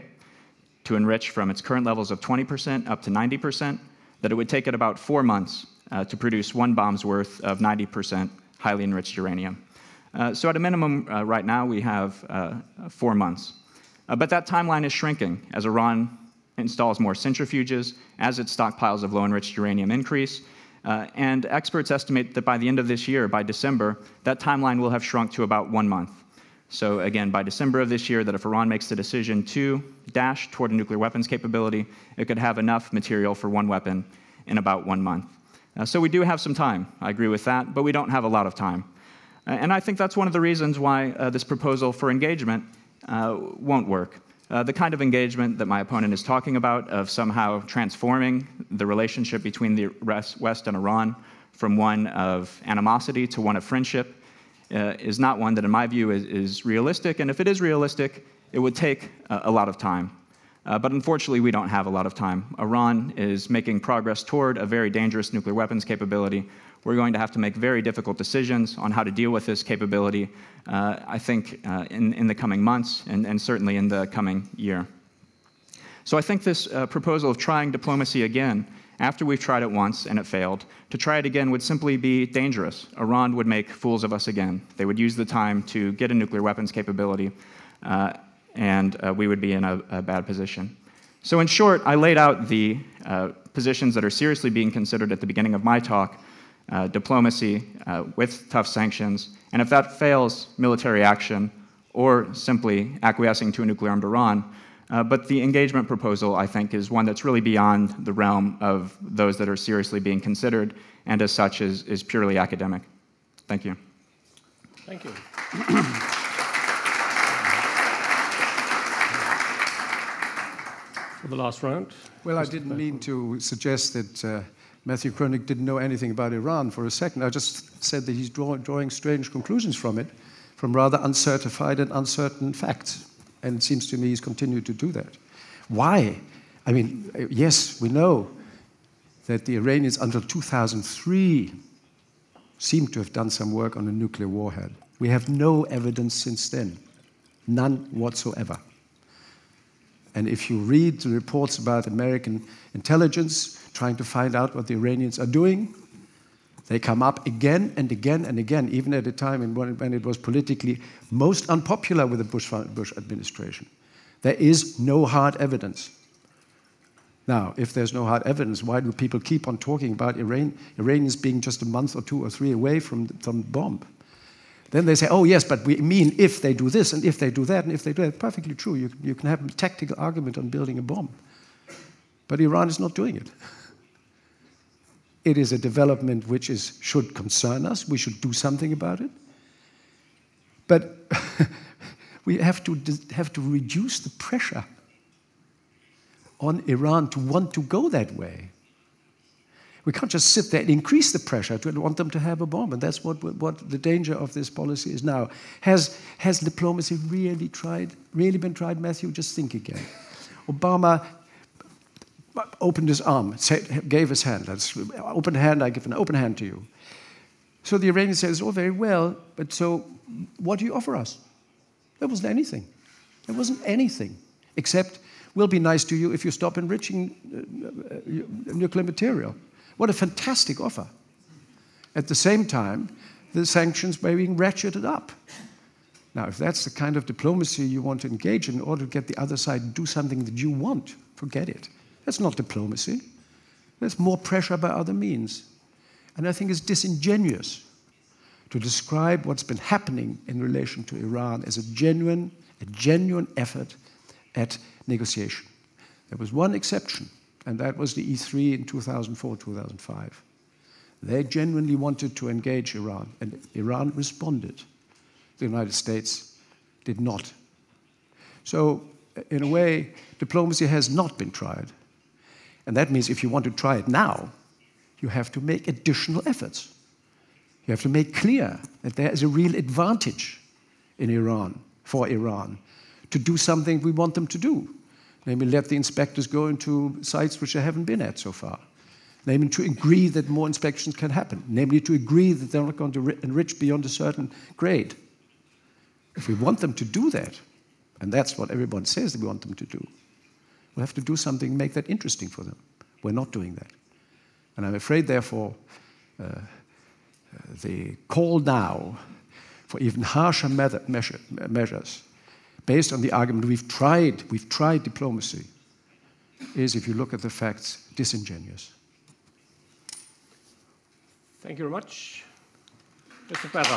to enrich from its current levels of twenty percent up to ninety percent, that it would take it about four months uh, to produce one bomb's worth of ninety percent highly enriched uranium. Uh, so at a minimum, uh, right now, we have uh, four months. Uh, but that timeline is shrinking as Iran installs more centrifuges, as its stockpiles of low-enriched uranium increase, uh, and experts estimate that by the end of this year, by December, that timeline will have shrunk to about one month. So again, by December of this year, that if Iran makes the decision to dash toward a nuclear weapons capability, it could have enough material for one weapon in about one month. Uh, so we do have some time, I agree with that, but we don't have a lot of time. Uh, and I think that's one of the reasons why uh, this proposal for engagement uh, won't work. Uh, the kind of engagement that my opponent is talking about, of somehow transforming the relationship between the West and Iran from one of animosity to one of friendship, Uh, is not one that, in my view, is, is realistic. And if it is realistic, it would take uh, a lot of time. Uh, but unfortunately, we don't have a lot of time. Iran is making progress toward a very dangerous nuclear weapons capability. We're going to have to make very difficult decisions on how to deal with this capability, uh, I think, uh, in, in the coming months and, and certainly in the coming year. So I think this uh, proposal of trying diplomacy again, after we've tried it once and it failed, to try it again would simply be dangerous. Iran would make fools of us again. They would use the time to get a nuclear weapons capability, uh, and uh, we would be in a, a bad position. So in short, I laid out the uh, positions that are seriously being considered at the beginning of my talk: uh, diplomacy uh, with tough sanctions, and if that fails, military action, or simply acquiescing to a nuclear-armed Iran. Uh, but the engagement proposal, I think, is one that's really beyond the realm of those that are seriously being considered, and as such is, is purely academic. Thank you. Thank you. For the last round. Well, I didn't mean to suggest that uh, Matthew Koenig didn't know anything about Iran for a second. I just said that he's draw, drawing strange conclusions from it, from rather uncertified and uncertain facts. And it seems to me he's continued to do that. Why? I mean, yes, we know that the Iranians until two thousand three seem to have done some work on a nuclear warhead. We have no evidence since then, none whatsoever. And if you read the reports about American intelligence trying to find out what the Iranians are doing, they come up again and again and again, even at a time when it was politically most unpopular with the Bush, Bush administration. There is no hard evidence. Now, if there's no hard evidence, why do people keep on talking about Iran, Iranians being just a month or two or three away from the, from the bomb? Then they say, oh, yes, but we mean if they do this and if they do that and if they do that. Perfectly true. You, you can have a tactical argument on building a bomb. But Iran is not doing it. It is a development which is, should concern us. We should do something about it. But We have to, have to reduce the pressure on Iran to want to go that way. We can't just sit there and increase the pressure to want them to have a bomb. And that's what, what the danger of this policy is now. Has, has diplomacy really tried, really been tried, Matthew? Just think again. Obama opened his arm, said, gave his hand. That's open hand, I give an open hand to you. So the Iranians said, it's all very well, but so what do you offer us? There wasn't anything. There wasn't anything, except we'll be nice to you if you stop enriching uh, nuclear material. What a fantastic offer. At the same time, the sanctions were being ratcheted up. Now, if that's the kind of diplomacy you want to engage in in order to get the other side to do something that you want, forget it. That's not diplomacy. That's more pressure by other means. And I think it's disingenuous to describe what's been happening in relation to Iran as a genuine, a genuine effort at negotiation. There was one exception, and that was the E three in two thousand four, two thousand five. They genuinely wanted to engage Iran, and Iran responded. The United States did not. So, in a way, diplomacy has not been tried. And that means if you want to try it now, you have to make additional efforts. You have to make clear that there is a real advantage in Iran, for Iran, to do something we want them to do. Namely, let the inspectors go into sites which they haven't been at so far. Namely, to agree that more inspections can happen. Namely, to agree that they're not going to enrich beyond a certain grade. If we want them to do that, and that's what everyone says that we want them to do, we'll have to do something, make that interesting for them. We're not doing that. And I'm afraid, therefore, uh, uh, the call now for even harsher measure, measures based on the argument we've tried, we've tried diplomacy, is, if you look at the facts, disingenuous. Thank you very much. Mister Ferrer.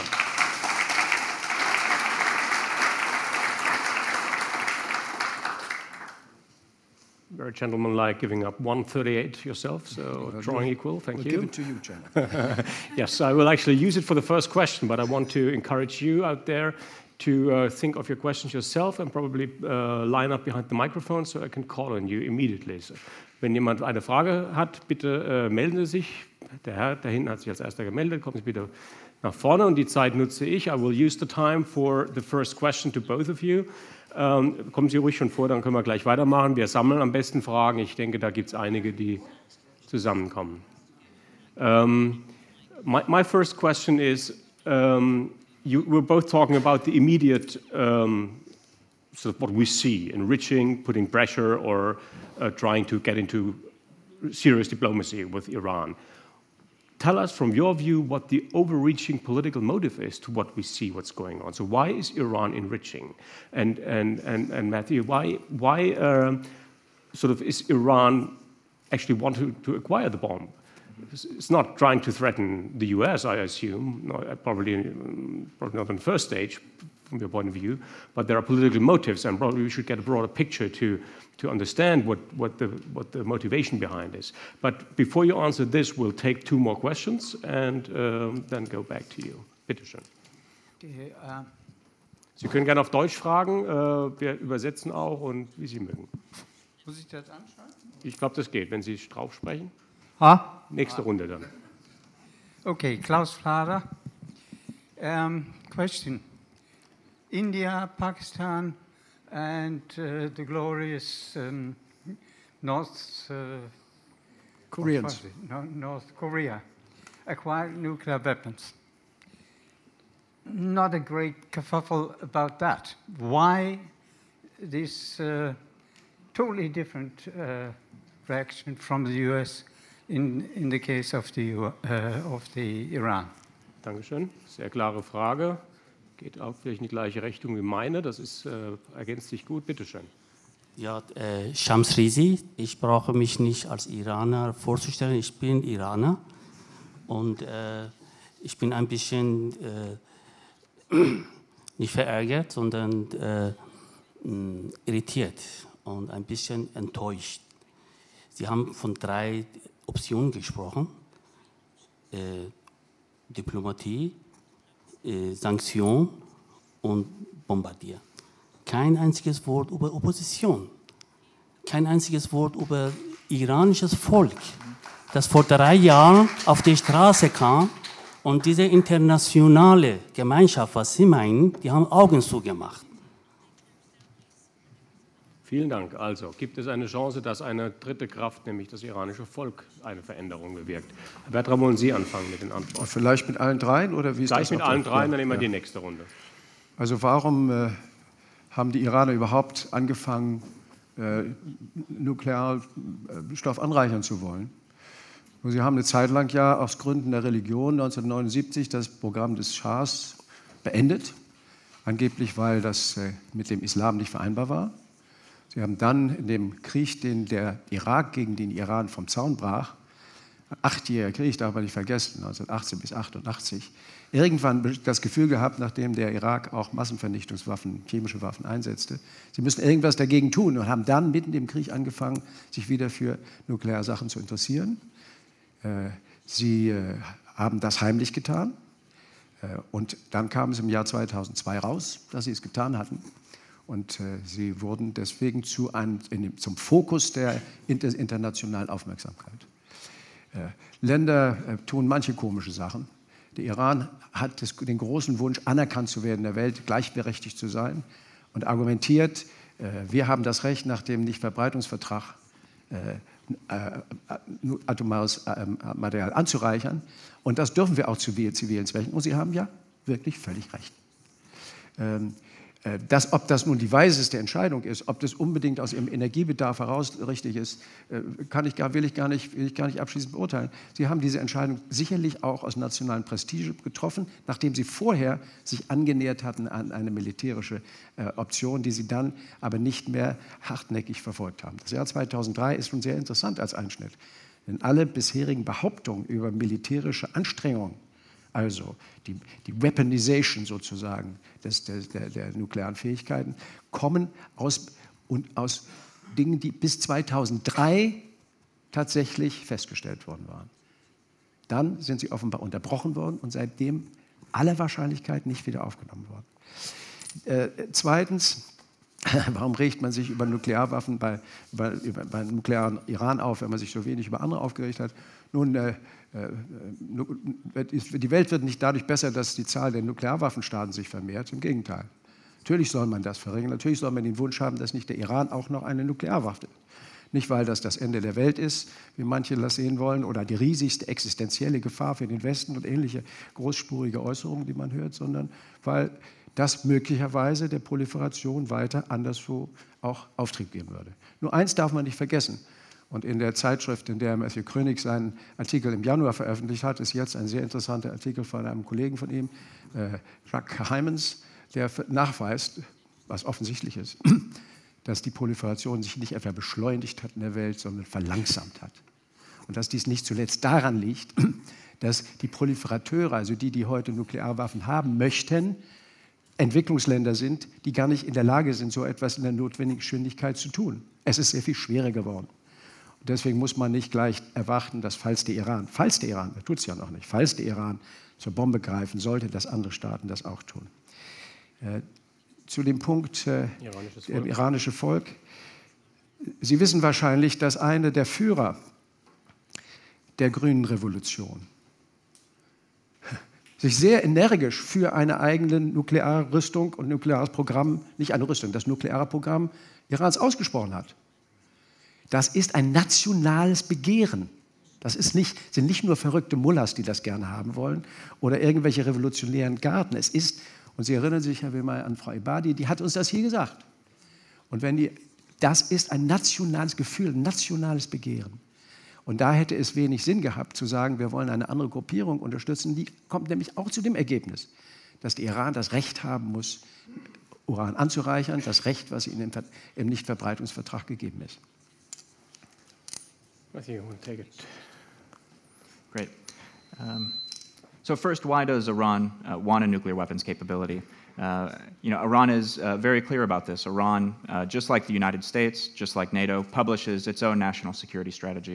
Very gentlemanlike, giving up one thirty-eight yourself, so well, drawing equal. Thank we'll you. Give it to you, General. Yes, I will actually use it for the first question, but I want to encourage you out there to uh, think of your questions yourself and probably uh, line up behind the microphone so I can call on you immediately. So, wenn jemand eine Frage hat, bitte äh, melden Sie sich. Der Herr da hinten hat sich als erster gemeldet. Kommen Sie bitte nach vorne und die Zeit nutze ich. I will use the time for the first question to both of you. Ähm, kommen Sie ruhig schon vor, dann können wir gleich weitermachen. Wir sammeln am besten Fragen. Ich denke, da gibt es einige, die zusammenkommen. Um, my, my first question is, um, you were both talking about the immediate, um, sort of what we see, enriching, putting pressure, or uh, trying to get into serious diplomacy with Iran. Tell us, from your view, what the overreaching political motive is to what we see, what's going on. So why is Iran enriching? And, and, and, and Matthew, why, why uh, sort of is Iran actually want to, to acquire the bomb? It's not trying to threaten the U S, I assume, no, probably, probably not on the first stage, from your point of view, but there are political motives, and probably we should get a broader picture to, to understand what, what, the, what the motivation behind is. But before you answer this, we'll take two more questions and um, then go back to you. Bitte schön. Okay, uh, Sie können gerne auf Deutsch fragen, äh, wir übersetzen auch und wie Sie mögen. Muss ich das anschauen? Ich glaube, das geht, wenn Sie drauf sprechen. Ah? Nächste Runde dann. Okay, Klaus Flader. Um, question. India, Pakistan, and uh, the glorious um, North uh, Koreans. No, North Korea acquired nuclear weapons. Not a great kerfuffle about that. Why this uh, totally different uh, reaction from the U S in, in the case of the, uh, of the Iran? Dankeschön. Sehr klare Frage. Geht auch vielleicht in die gleiche Richtung wie meine. Das ist, äh, ergänzt sich gut. Bitte schön. Ja, äh, Shams Rizi. Ich brauche mich nicht als Iraner vorzustellen. Ich bin Iraner und äh, ich bin ein bisschen äh, nicht verärgert, sondern äh, mh, irritiert und ein bisschen enttäuscht. Sie haben von drei Optionen gesprochen: äh, Diplomatie, äh, Sanktionen und Bombardier. kein einziges Wort über Opposition, kein einziges Wort über iranisches Volk, das vor drei Jahren auf die Straße kam und diese internationale Gemeinschaft, was Sie meinen, die haben Augen zugemacht. Vielen Dank. Also, gibt es eine Chance, dass eine dritte Kraft, nämlich das iranische Volk, eine Veränderung bewirkt? Herr Bertram, wollen Sie anfangen mit den Antworten? Vielleicht mit allen dreien? Oder wie ist Gleich das mit noch? allen dreien, dann nehmen wir Ja. die nächste Runde. Also warum äh, haben die Iraner überhaupt angefangen, äh, Nuklearstoff anreichern zu wollen? Und sie haben eine Zeit lang ja aus Gründen der Religion neunzehnhundertneunundsiebzig das Programm des Schahs beendet, angeblich weil das äh, mit dem Islam nicht vereinbar war. Sie haben dann in dem Krieg, den der Irak gegen den Iran vom Zaun brach, achtjähriger Krieg, darf man nicht vergessen, neunzehnhundertachtzehn bis achtundachtzig, irgendwann das Gefühl gehabt, nachdem der Irak auch Massenvernichtungswaffen, chemische Waffen einsetzte, sie müssen irgendwas dagegen tun und haben dann mitten im Krieg angefangen, sich wieder für nukleare Sachen zu interessieren. Sie haben das heimlich getan und dann kam es im Jahr zweitausendzwei raus, dass sie es getan hatten. Und äh, sie wurden deswegen zu einem, in dem, zum Fokus der inter, internationalen Aufmerksamkeit. Äh, Länder äh, tun manche komische Sachen. Der Iran hat das, den großen Wunsch, anerkannt zu werden in der Welt, gleichberechtigt zu sein und argumentiert, äh, wir haben das Recht, nach dem Nichtverbreitungsvertrag äh, äh, atomares äh, Material anzureichern. Und das dürfen wir auch zu zivilen Zwecken. Und sie haben ja wirklich völlig recht. Ähm, Das, ob das nun die weiseste Entscheidung ist, ob das unbedingt aus ihrem Energiebedarf heraus richtig ist, kann ich gar, will, ich gar nicht, will ich gar nicht abschließend beurteilen. Sie haben diese Entscheidung sicherlich auch aus nationalem Prestige getroffen, nachdem sie vorher sich angenähert hatten an eine militärische äh, Option, die sie dann aber nicht mehr hartnäckig verfolgt haben. Das Jahr zweitausenddrei ist schon sehr interessant als Einschnitt, denn alle bisherigen Behauptungen über militärische Anstrengungen, also die, die Weaponization sozusagen des, des, der, der nuklearen Fähigkeiten, kommen aus, und aus Dingen, die bis zweitausenddrei tatsächlich festgestellt worden waren. Dann sind sie offenbar unterbrochen worden und seitdem aller Wahrscheinlichkeit nicht wieder aufgenommen worden. Äh, zweitens, warum regt man sich über Nuklearwaffen bei, bei, über, beim nuklearen Iran auf, wenn man sich so wenig über andere aufgeregt hat? Nun, äh, die Welt wird nicht dadurch besser, dass die Zahl der Nuklearwaffenstaaten sich vermehrt. Im Gegenteil. Natürlich soll man das verringern. Natürlich soll man den Wunsch haben, dass nicht der Iran auch noch eine Nuklearwaffe hat. Nicht, weil das das Ende der Welt ist, wie manche das sehen wollen, oder die riesigste existenzielle Gefahr für den Westen und ähnliche großspurige Äußerungen, die man hört, sondern weil das möglicherweise der Proliferation weiter anderswo auch Auftrieb geben würde. Nur eins darf man nicht vergessen. Und in der Zeitschrift, in der Matthew Koenig seinen Artikel im Januar veröffentlicht hat, ist jetzt ein sehr interessanter Artikel von einem Kollegen von ihm, äh, Jacques Heimans, der nachweist, was offensichtlich ist, dass die Proliferation sich nicht etwa beschleunigt hat in der Welt, sondern verlangsamt hat. Und dass dies nicht zuletzt daran liegt, dass die Proliferateure, also die, die heute Nuklearwaffen haben möchten, Entwicklungsländer sind, die gar nicht in der Lage sind, so etwas in der notwendigen Geschwindigkeit zu tun. Es ist sehr viel schwerer geworden. Deswegen muss man nicht gleich erwarten, dass falls der Iran, falls der Iran, das tut es ja noch nicht, falls der Iran zur Bombe greifen sollte, dass andere Staaten das auch tun. Äh, zu dem Punkt äh, Volk. iranische Volk. Sie wissen wahrscheinlich, dass einer der Führer der Grünen Revolution sich sehr energisch für eine eigene nukleare Rüstung und nukleares Programm, nicht eine Rüstung, das nukleare Programm Irans ausgesprochen hat. Das ist ein nationales Begehren. Das ist nicht, sind nicht nur verrückte Mullahs, die das gerne haben wollen, oder irgendwelche revolutionären Garten. Es ist, und Sie erinnern sich, Herr Wilmey, an Frau Ebadi, die hat uns das hier gesagt. Und wenn die, das ist ein nationales Gefühl, ein nationales Begehren. Und da hätte es wenig Sinn gehabt, zu sagen, wir wollen eine andere Gruppierung unterstützen. Die kommt nämlich auch zu dem Ergebnis, dass der Iran das Recht haben muss, Uran anzureichern, das Recht, was ihnen im, im Nichtverbreitungsvertrag gegeben ist. Matthew, we'll take it. Great. Um, so first, why does Iran uh, want a nuclear weapons capability? Uh, you know, Iran is uh, very clear about this. Iran, uh, just like the United States, just like NATO, publishes its own national security strategy.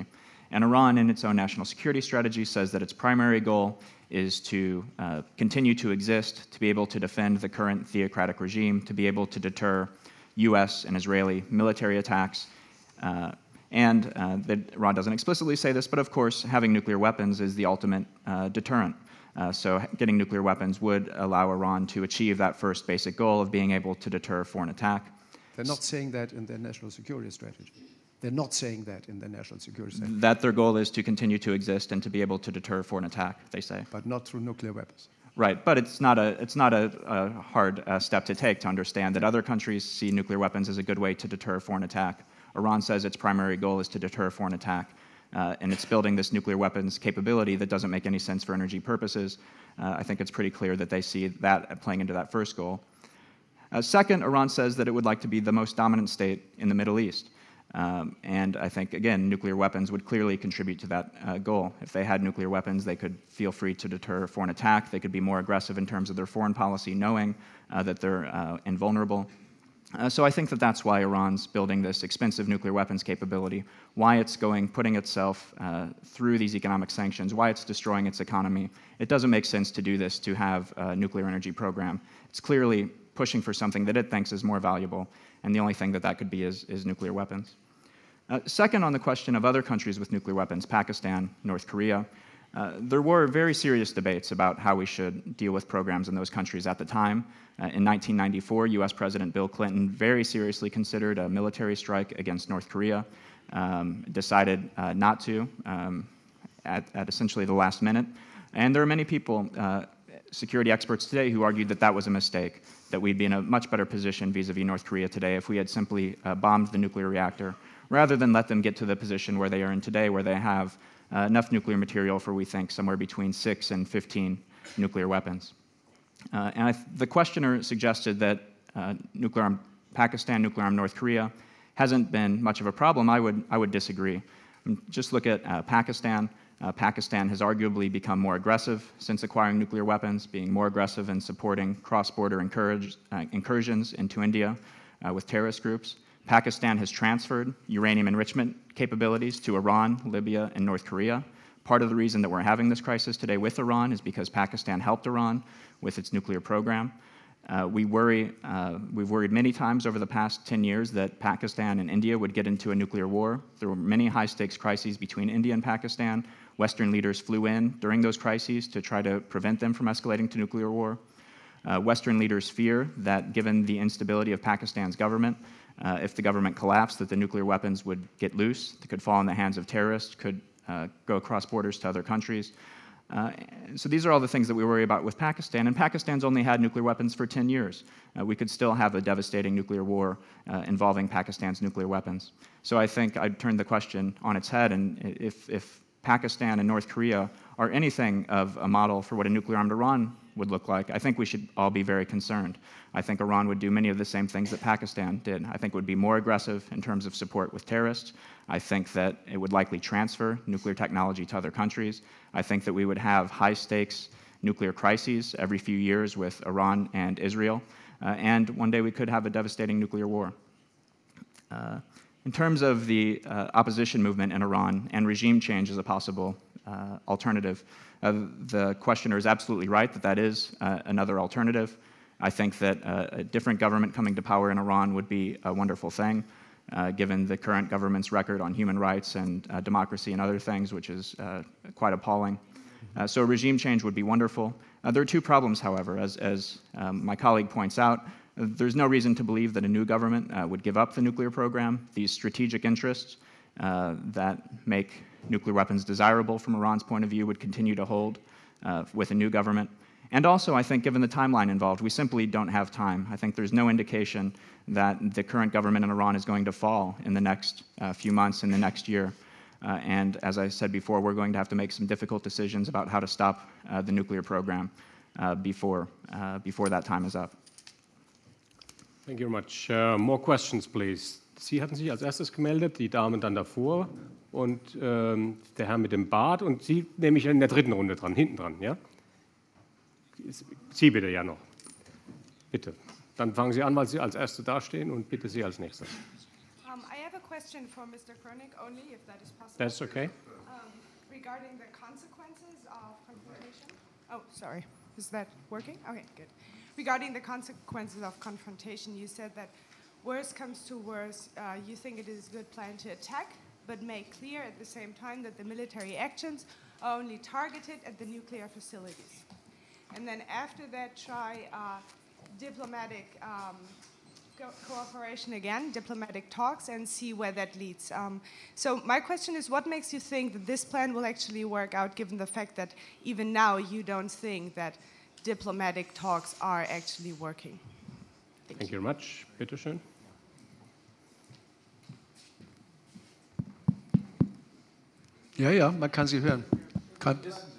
And Iran, in its own national security strategy, says that its primary goal is to uh, continue to exist, to be able to defend the current theocratic regime, to be able to deter U S and Israeli military attacks. Uh, and uh, that Iran doesn't explicitly say this, but of course, having nuclear weapons is the ultimate uh, deterrent. Uh, so getting nuclear weapons would allow Iran to achieve that first basic goal of being able to deter foreign attack. They're not saying that in their national security strategy. They're not saying that in their national security strategy. That their goal is to continue to exist and to be able to deter foreign attack, they say. But not through nuclear weapons. Right, but it's not a, it's not a, a hard uh, step to take to understand that other countries see nuclear weapons as a good way to deter foreign attack. Iran says its primary goal is to deter foreign attack, uh, and it's building this nuclear weapons capability that doesn't make any sense for energy purposes. Uh, I think it's pretty clear that they see that playing into that first goal. Uh, second, Iran says that it would like to be the most dominant state in the Middle East. Um, and I think, again, nuclear weapons would clearly contribute to that uh, goal. If they had nuclear weapons, they could feel free to deter foreign attack. They could be more aggressive in terms of their foreign policy, knowing uh, that they're uh, invulnerable. Uh, so I think that that's why Iran's building this expensive nuclear weapons capability, why it's going, putting itself uh, through these economic sanctions, why it's destroying its economy. It doesn't make sense to do this to have a nuclear energy program. It's clearly pushing for something that it thinks is more valuable, and the only thing that that could be is, is nuclear weapons. Uh, second, on the question of other countries with nuclear weapons, Pakistan, North Korea, uh, there were very serious debates about how we should deal with programs in those countries at the time. Uh, in nineteen ninety-four, U S President Bill Clinton very seriously considered a military strike against North Korea, um, decided uh, not to um, at, at essentially the last minute. And there are many people, uh, security experts today, who argued that that was a mistake, that we'd be in a much better position vis-a-vis North Korea today if we had simply uh, bombed the nuclear reactor, rather than let them get to the position where they are in today, where they have uh, enough nuclear material for, we think, somewhere between six and fifteen nuclear weapons. Uh, and I th the questioner suggested that uh, nuclear-armed Pakistan, nuclear-armed North Korea hasn't been much of a problem. I would, I would disagree. Just look at uh, Pakistan. Uh, Pakistan has arguably become more aggressive since acquiring nuclear weapons, being more aggressive in supporting cross-border encourage, uh, incursions into India uh, with terrorist groups. Pakistan has transferred uranium enrichment capabilities to Iran, Libya, and North Korea. Part of the reason that we're having this crisis today with Iran is because Pakistan helped Iran with its nuclear program. Uh, we worry, uh, we've worried many times over the past ten years that Pakistan and India would get into a nuclear war. There were many high-stakes crises between India and Pakistan. Western leaders flew in during those crises to try to prevent them from escalating to nuclear war. Uh, Western leaders fear that given the instability of Pakistan's government, uh, if the government collapsed, that the nuclear weapons would get loose, they could fall in the hands of terrorists, could uh, go across borders to other countries. Uh, so these are all the things that we worry about with Pakistan, and Pakistan's only had nuclear weapons for ten years. Uh, we could still have a devastating nuclear war uh, involving Pakistan's nuclear weapons. So I think I'd turn the question on its head, and if, if Pakistan and North Korea are anything of a model for what a nuclear-armed Iran would look like, I think we should all be very concerned. I think Iran would do many of the same things that Pakistan did. I think it would be more aggressive in terms of support with terrorists. I think that it would likely transfer nuclear technology to other countries. I think that we would have high-stakes nuclear crises every few years with Iran and Israel, uh, and one day we could have a devastating nuclear war. Uh, in terms of the uh, opposition movement in Iran and regime change as a possible uh, alternative, uh, the questioner is absolutely right that that is uh, another alternative. I think that uh, a different government coming to power in Iran would be a wonderful thing, uh, given the current government's record on human rights and uh, democracy and other things, which is uh, quite appalling. Uh, so regime change would be wonderful. Uh, there are two problems, however, as, as um, my colleague points out. There's no reason to believe that a new government uh, would give up the nuclear program. These strategic interests uh, that make nuclear weapons desirable from Iran's point of view would continue to hold uh, with a new government. And also, I think, given the timeline involved, we simply don't have time. I think there's no indication that the current government in Iran is going to fall in the next uh, few months, in the next year. Uh, and as I said before, we're going to have to make some difficult decisions about how to stop uh, the nuclear program uh, before, uh, before that time is up. Thank you very much. Uh, more questions, please. Sie hatten sich als erstes gemeldet, die Damen dann davor und ähm, der Herr mit dem Bart und Sie nehme ich in der dritten Runde dran, hinten dran, ja? Sie bitte ja noch. Bitte. Dann fangen Sie an, weil Sie als Erste dastehen und bitte Sie als Nächster. Um, I have a question for Mister Koenig only, if that is possible. That's okay. Um, regarding the consequences of confrontation. Oh, sorry. Is that working? Okay, good. Regarding the consequences of confrontation, you said that worse comes to worse, uh, you think it is a good plan to attack, but make clear at the same time that the military actions are only targeted at the nuclear facilities. And then after that, try uh, diplomatic um, co cooperation again, diplomatic talks, and see where that leads. Um, so my question is, what makes you think that this plan will actually work out, given the fact that even now you don't think that diplomatic talks are actually working? Thank, Thank you very much. Bitte schön. Ja, ja, man kann Sie hören. Kann.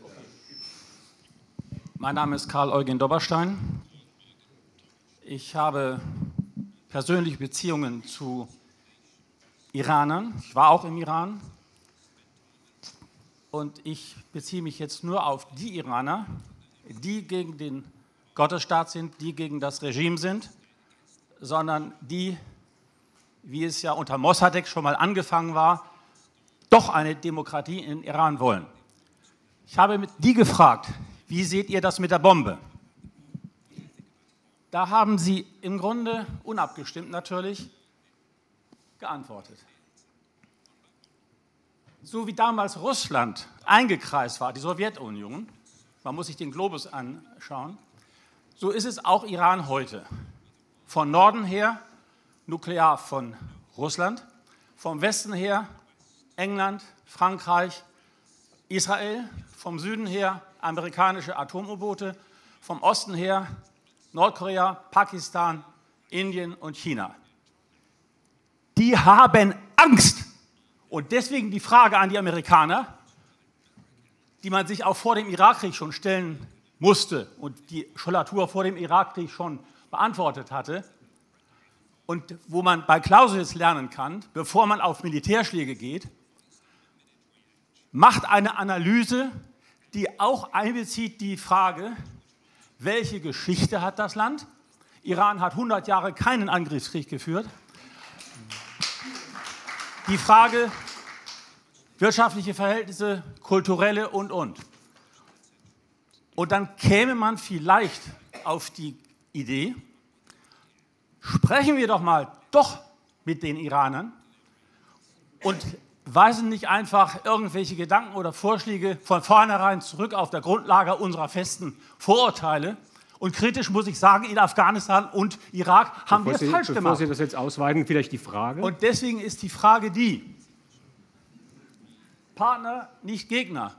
Mein Name ist Karl-Eugen Dobberstein. Ich habe persönliche Beziehungen zu Iranern. Ich war auch im Iran. Und ich beziehe mich jetzt nur auf die Iraner, die gegen den Gottesstaat sind, die gegen das Regime sind, sondern die, wie es ja unter Mossadegh schon mal angefangen war, doch eine Demokratie in Iran wollen. Ich habe die gefragt, wie seht ihr das mit der Bombe? Da haben sie im Grunde, unabgestimmt natürlich, geantwortet. So wie damals Russland eingekreist war, die Sowjetunion, man muss sich den Globus anschauen, so ist es auch Iran heute. Von Norden her nuklear von Russland, vom Westen her England, Frankreich, Israel, vom Süden her amerikanische Atom-U-Boote, vom Osten her Nordkorea, Pakistan, Indien und China. Die haben Angst. Und deswegen die Frage an die Amerikaner, die man sich auch vor dem Irakkrieg schon stellen musste und die Schollatur vor dem Irakkrieg schon beantwortet hatte und wo man bei Clausewitz lernen kann, bevor man auf Militärschläge geht, macht eine Analyse, die auch einbezieht die Frage, welche Geschichte hat das Land? Iran hat hundert Jahre keinen Angriffskrieg geführt. Die Frage, wirtschaftliche Verhältnisse, kulturelle und, und. Und dann käme man vielleicht auf die Idee, sprechen wir doch mal doch mit den Iranern und weisen nicht einfach irgendwelche Gedanken oder Vorschläge von vornherein zurück auf der Grundlage unserer festen Vorurteile. Und kritisch muss ich sagen, in Afghanistan und Irak haben wir es falsch gemacht. Bevor Sie das jetzt ausweiten, vielleicht die Frage. Und deswegen ist die Frage die, Partner, nicht Gegner.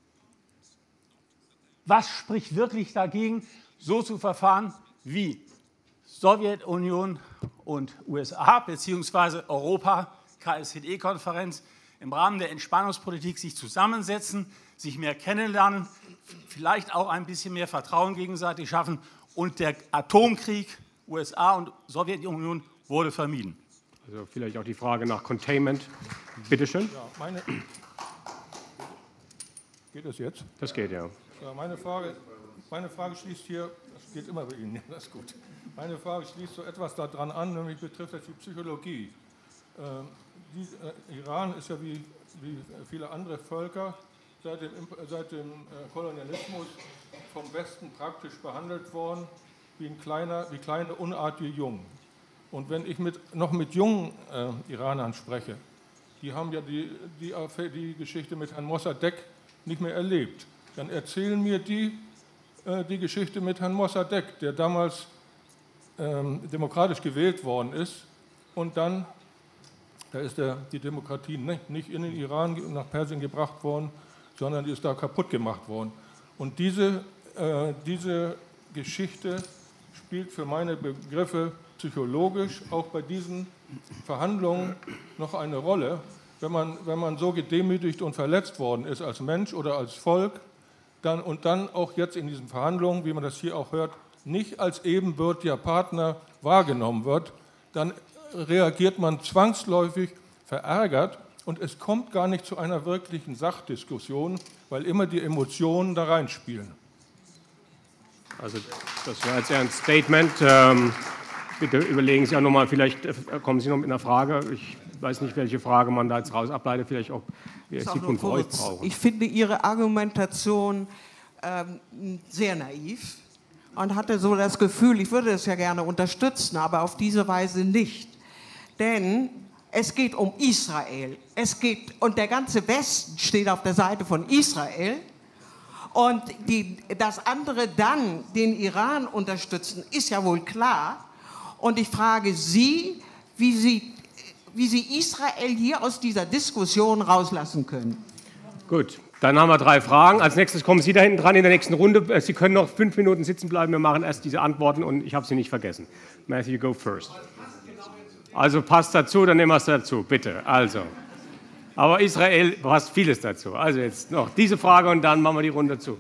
Was spricht wirklich dagegen, so zu verfahren wie Sowjetunion und U S A beziehungsweise Europa, K S Z E-Konferenz, im Rahmen der Entspannungspolitik sich zusammensetzen, sich mehr kennenlernen, vielleicht auch ein bisschen mehr Vertrauen gegenseitig schaffen und der Atomkrieg U S A und Sowjetunion wurde vermieden. Also vielleicht auch die Frage nach Containment. Bitte schön. Ja, meine geht das jetzt? Das geht, ja. Ja, meine, Frage, meine Frage schließt hier, das geht immer bei Ihnen, ja, das ist gut. Meine Frage schließt so etwas daran an, nämlich betrifft das die Psychologie. Äh, die, äh, Iran ist ja wie, wie viele andere Völker seit dem, seit dem äh, Kolonialismus vom Westen praktisch behandelt worden, wie, ein kleiner, wie kleine unartige Jungen. Und wenn ich mit, noch mit jungen äh, Iranern spreche, die haben ja die, die, die Geschichte mit Herrn Mossadegh nicht mehr erlebt, dann erzählen mir die äh, die Geschichte mit Herrn Mossadegh, der damals ähm, demokratisch gewählt worden ist und dann, da ist der, die Demokratie nicht, nicht in den Iran nach Persien gebracht worden, sondern die ist da kaputt gemacht worden. Und diese, äh, diese Geschichte spielt für meine Begriffe psychologisch auch bei diesen Verhandlungen noch eine Rolle. Wenn man, wenn man so gedemütigt und verletzt worden ist als Mensch oder als Volk dann, und dann auch jetzt in diesen Verhandlungen, wie man das hier auch hört, nicht als ebenbürtiger Partner wahrgenommen wird, dann reagiert man zwangsläufig verärgert und es kommt gar nicht zu einer wirklichen Sachdiskussion, weil immer die Emotionen da reinspielen. Also das war jetzt eher ein Statement. Ähm, bitte überlegen Sie auch nochmal, vielleicht kommen Sie noch mit einer Frage. Ich weiß nicht, welche Frage man da jetzt raus ableitet, vielleicht auch, wie Sigmund Freud brauchen. Ich finde Ihre Argumentation ähm, sehr naiv und hatte so das Gefühl, ich würde das ja gerne unterstützen, aber auf diese Weise nicht. Denn es geht um Israel. Es geht, und der ganze Westen steht auf der Seite von Israel. Und die, das andere dann, den Iran unterstützen, ist ja wohl klar. Und ich frage Sie, wie Sie, wie Sie Israel hier aus dieser Diskussion rauslassen können. Gut, dann haben wir drei Fragen. Als nächstes kommen Sie da hinten dran in der nächsten Runde. Sie können noch fünf Minuten sitzen bleiben. Wir machen erst diese Antworten und ich habe sie nicht vergessen. Matthew, go first. Also passt dazu, dann nehmen wir es dazu, bitte. Also, aber Israel passt vieles dazu. Also jetzt noch diese Frage und dann machen wir die Runde zu.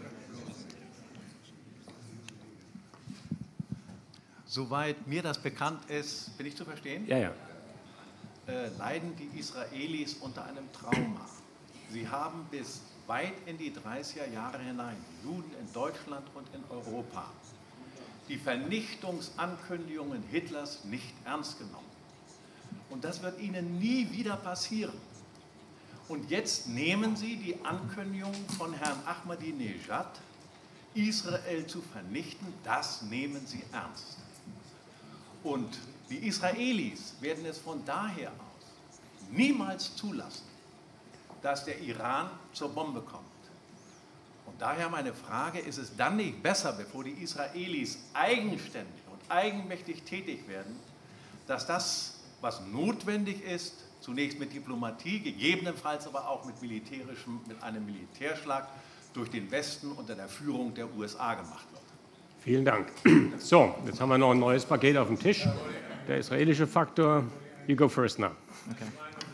Soweit mir das bekannt ist, bin ich zu verstehen? Ja, ja. Äh, leiden die Israelis unter einem Trauma. Sie haben bis weit in die dreißiger Jahre hinein, die Juden in Deutschland und in Europa, die Vernichtungsankündigungen Hitlers nicht ernst genommen. Und das wird ihnen nie wieder passieren. Und jetzt nehmen sie die Ankündigung von Herrn Ahmadinejad, Israel zu vernichten, das nehmen sie ernst. Und die Israelis werden es von daher aus niemals zulassen, dass der Iran zur Bombe kommt. Und daher meine Frage, ist es dann nicht besser, bevor die Israelis eigenständig und eigenmächtig tätig werden, dass das, was notwendig ist, zunächst mit Diplomatie, gegebenenfalls aber auch mit militärischem, mit einem Militärschlag durch den Westen unter der Führung der U S A gemacht wird. Vielen Dank. So, jetzt haben wir noch ein neues Paket auf dem Tisch. Der israelische Faktor. You go first now. Okay.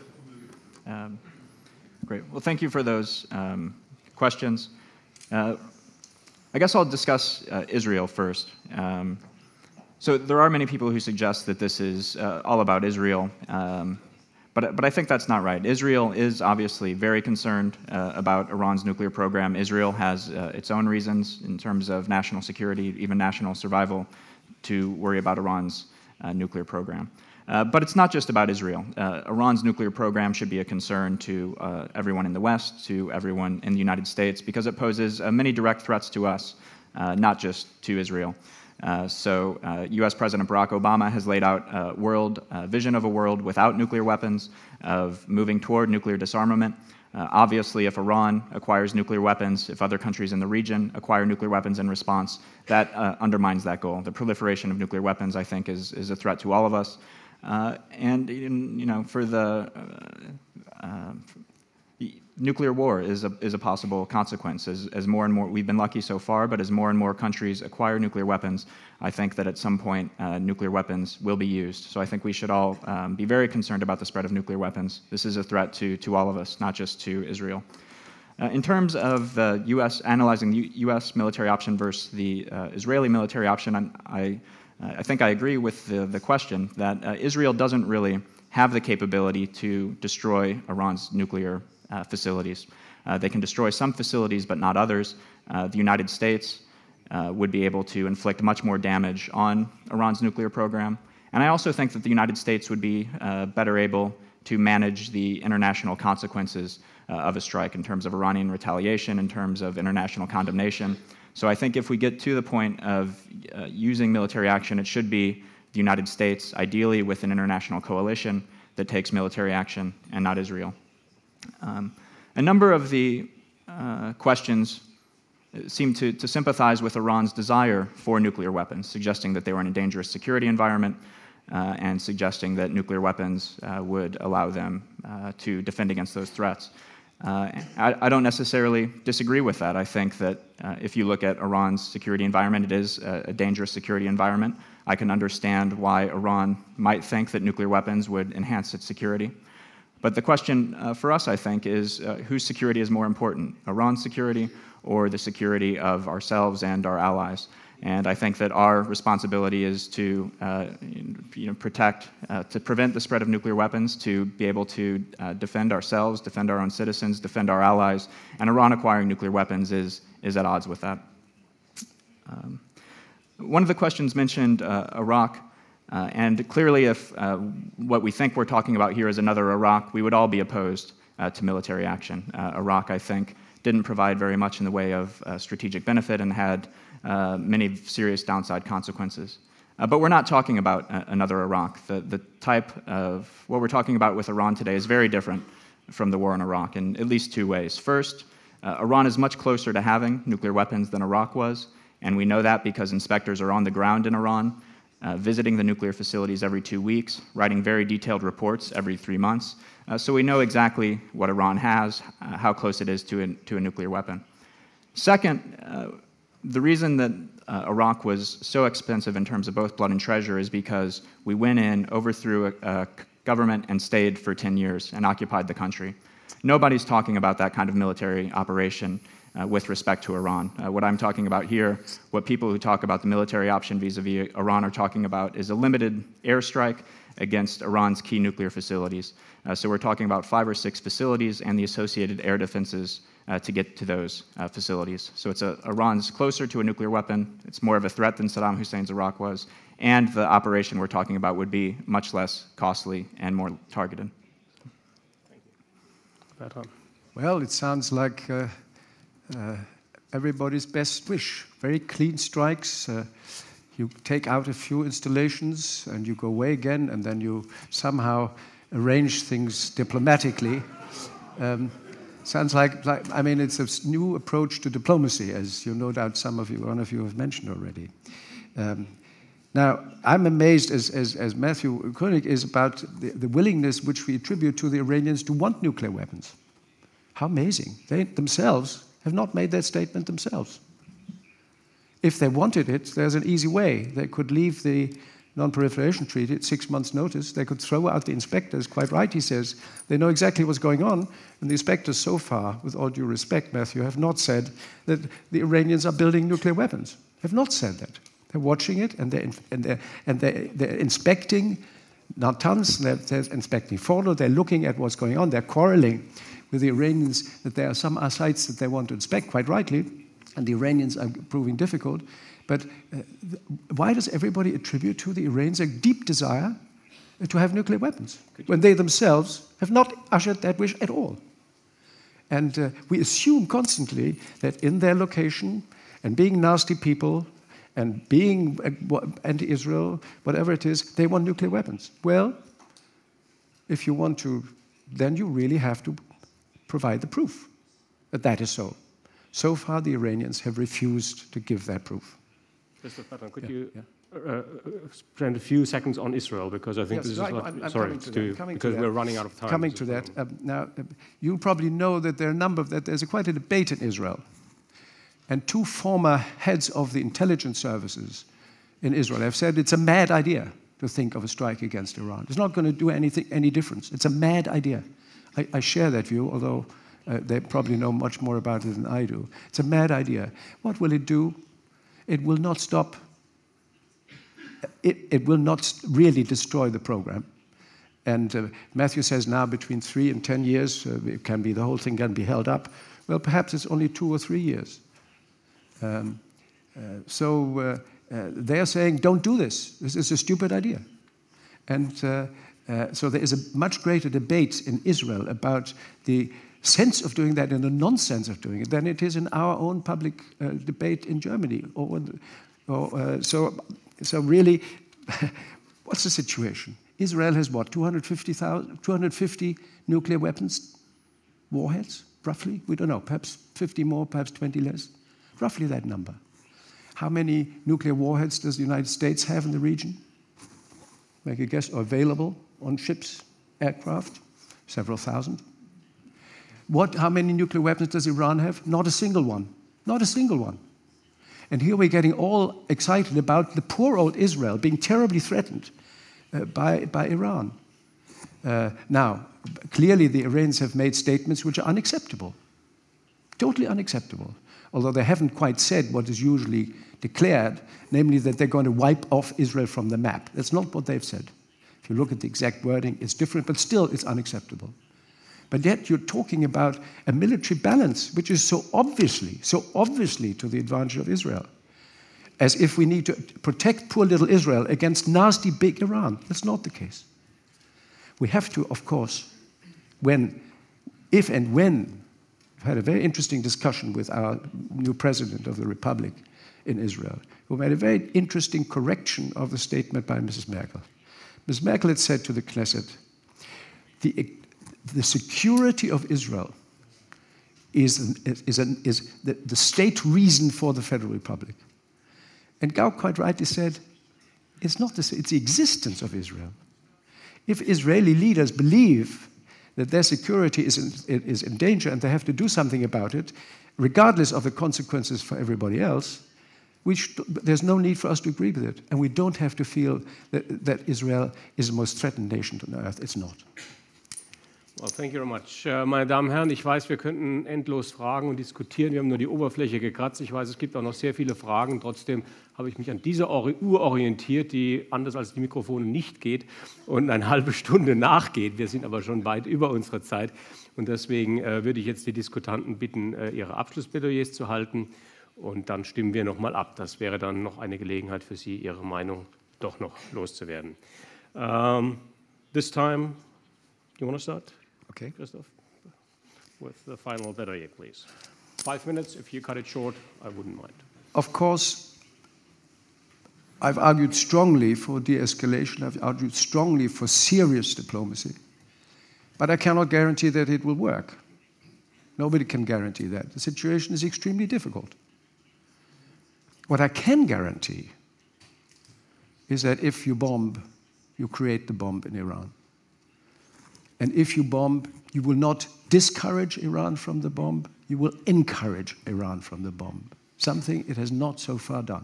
Um, great. Well, thank you for those um, questions. Uh, I guess I'll discuss uh, Israel first. Um, So there are many people who suggest that this is uh, all about Israel, um, but, but I think that's not right. Israel is obviously very concerned uh, about Iran's nuclear program. Israel has uh, its own reasons in terms of national security, even national survival, to worry about Iran's uh, nuclear program. Uh, but it's not just about Israel. Uh, Iran's nuclear program should be a concern to uh, everyone in the West, to everyone in the United States, because it poses uh, many direct threats to us, uh, not just to Israel. Uh, so uh, U S President Barack Obama has laid out a world, a vision of a world without nuclear weapons, of moving toward nuclear disarmament. Uh, obviously, if Iran acquires nuclear weapons, if other countries in the region acquire nuclear weapons in response, that uh, undermines that goal. The proliferation of nuclear weapons, I think, is, is a threat to all of us. Uh, and, you know, for the... Uh, uh, Nuclear war is a, is a possible consequence. As, as more and more, we've been lucky so far, but as more and more countries acquire nuclear weapons, I think that at some point uh, nuclear weapons will be used. So I think we should all um, be very concerned about the spread of nuclear weapons. This is a threat to, to all of us, not just to Israel. Uh, in terms of the U S analyzing the U S military option versus the uh, Israeli military option, I, I, I think I agree with the, the question that uh, Israel doesn't really have the capability to destroy Iran's nuclear Uh, facilities. Uh, they can destroy some facilities, but not others. Uh, the United States uh, would be able to inflict much more damage on Iran's nuclear program. And I also think that the United States would be uh, better able to manage the international consequences uh, of a strike in terms of Iranian retaliation, in terms of international condemnation. So I think if we get to the point of uh, using military action, it should be the United States, ideally with an international coalition that takes military action and not Israel. Um, a number of the uh, questions seem to, to sympathize with Iran's desire for nuclear weapons, suggesting that they were in a dangerous security environment uh, and suggesting that nuclear weapons uh, would allow them uh, to defend against those threats. Uh, I, I don't necessarily disagree with that. I think that uh, if you look at Iran's security environment, it is a, a dangerous security environment. I can understand why Iran might think that nuclear weapons would enhance its security. But the question uh, for us, I think, is uh, whose security is more important, Iran's security or the security of ourselves and our allies? And I think that our responsibility is to uh, you know, protect, uh, to prevent the spread of nuclear weapons, to be able to uh, defend ourselves, defend our own citizens, defend our allies. And Iran acquiring nuclear weapons is, is at odds with that. Um, one of the questions mentioned uh, Iraq. Uh, and clearly, if uh, what we think we're talking about here is another Iraq, we would all be opposed uh, to military action. Uh, Iraq, I think, didn't provide very much in the way of uh, strategic benefit and had uh, many serious downside consequences. Uh, but we're not talking about uh, another Iraq. The, the type of what we're talking about with Iran today is very different from the war in Iraq in at least two ways. First, uh, Iran is much closer to having nuclear weapons than Iraq was, and we know that because inspectors are on the ground in Iran, Uh, visiting the nuclear facilities every two weeks, writing very detailed reports every three months. Uh, so we know exactly what Iran has, uh, how close it is to a, to a nuclear weapon. Second, uh, the reason that uh, Iraq was so expensive in terms of both blood and treasure is because we went in, overthrew a, a government, and stayed for ten years and occupied the country. Nobody's talking about that kind of military operation Uh, with respect to Iran. Uh, what I'm talking about here, what people who talk about the military option vis-a-vis Iran are talking about is a limited airstrike against Iran's key nuclear facilities. Uh, so we're talking about five or six facilities and the associated air defenses uh, to get to those uh, facilities. So it's a, Iran's closer to a nuclear weapon, it's more of a threat than Saddam Hussein's Iraq was, and the operation we're talking about would be much less costly and more targeted. Thank you. Well, it sounds like uh, Uh, everybody's best wish. Very clean strikes. Uh, you take out a few installations and you go away again, and then you somehow arrange things diplomatically. Um, sounds like, like, I mean, it's a new approach to diplomacy, as you no doubt some of you, one of you have mentioned already. Um, now, I'm amazed, as, as, as Matthew Koenig is, about the, the willingness which we attribute to the Iranians to want nuclear weapons. How amazing. They themselves have not made that statement themselves. If they wanted it, there's an easy way. They could leave the Non-Proliferation Treaty at six months' notice. They could throw out the inspectors. Quite right, he says. They know exactly what's going on. And the inspectors so far, with all due respect, Matthew, have not said that the Iranians are building nuclear weapons. Have not said that. They're watching it, and they're, and they're, and they're, they're inspecting Natanz, they're, they're inspecting Fordo, they're looking at what's going on. They're quarreling with the Iranians that there are some sites that they want to inspect, quite rightly, and the Iranians are proving difficult. But uh, why does everybody attribute to the Iranians a deep desire to have nuclear weapons when they themselves have not ushered that wish at all? And uh, we assume constantly that in their location and being nasty people and being uh, anti-Israel, whatever it is, they want nuclear weapons. Well, if you want to, then you really have to provide the proof that that is so. So far, the Iranians have refused to give that proof. Mister Patton, could yeah, you yeah. Uh, spend a few seconds on Israel, because I think yes, this right, is not, I'm, I'm sorry, to to, that, because to we're running out of time. Coming to that, um, now, uh, you probably know that there are a number of, that there's a, quite a debate in Israel. And two former heads of the intelligence services in Israel have said it's a mad idea to think of a strike against Iran. It's not going to do anything, any difference. It's a mad idea. I, I share that view, although uh, they probably know much more about it than I do. It's a mad idea. What will it do? It will not stop. It, it will not really destroy the program. And uh, Matthew says now between three and ten years, uh, it can be, the whole thing can be held up. Well, perhaps it's only two or three years. Um, uh, so uh, uh, they are saying, don't do this. This is a stupid idea. And uh, uh, so there is a much greater debate in Israel about the sense of doing that and the nonsense of doing it than it is in our own public uh, debate in Germany. Or, or, uh, so, so really, what's the situation? Israel has what, two hundred fifty, two hundred fifty nuclear weapons, warheads, roughly? We don't know, perhaps fifty more, perhaps twenty less. Roughly that number. How many nuclear warheads does the United States have in the region? Make a guess, or available on ships, aircraft? Several thousand. What, how many nuclear weapons does Iran have? Not a single one. Not a single one. And here we're getting all excited about the poor old Israel being terribly threatened uh, by, by Iran. Uh, now, clearly the Iranians have made statements which are unacceptable. Totally unacceptable. Although they haven't quite said what is usually declared, namely that they're going to wipe off Israel from the map. That's not what they've said. If you look at the exact wording, it's different, but still it's unacceptable. But yet you're talking about a military balance, which is so obviously, so obviously to the advantage of Israel. as if we need to protect poor little Israel against nasty big Iran. That's not the case. We have to, of course, when, if and when, I've had a very interesting discussion with our new president of the Republic in Israel, who made a very interesting correction of the statement by Missus Merkel. Missus Merkel had said to the Knesset, the, the security of Israel is, is, an, is the, the state reason for the Federal Republic. And Gauck quite rightly said, it's not this, it's the existence of Israel. If Israeli leaders believe that their security is in, is in danger and they have to do something about it, regardless of the consequences for everybody else, we should, there's no need for us to agree with it. And we don't have to feel that, that Israel is the most threatened nation on earth. It's not. Well, thank you very much. Uh, meine Damen und Herren, ich weiß, wir könnten endlos fragen und diskutieren. Wir haben nur die Oberfläche gekratzt. Ich weiß, es gibt auch noch sehr viele Fragen. Trotzdem habe ich mich an dieser Uhr orientiert, die anders als die Mikrofone nicht geht und eine halbe Stunde nachgeht. Wir sind aber schon weit über unsere Zeit. Und deswegen äh, würde ich jetzt die Diskutanten bitten, äh, ihre Abschlussplädoyers zu halten. Und dann stimmen wir noch mal ab. Das wäre dann noch eine Gelegenheit für Sie, Ihre Meinung doch noch loszuwerden. Um, this time, you want to start? Okay. Christoph, with the final plädoyer, please. Five minutes. If you cut it short, I wouldn't mind. Of course, I've argued strongly for de-escalation. I've argued strongly for serious diplomacy. But I cannot guarantee that it will work. Nobody can guarantee that. The situation is extremely difficult. What I can guarantee is that if you bomb, you create the bomb in Iran. And if you bomb, you will not discourage Iran from the bomb, you will encourage Iran from the bomb, something it has not so far done.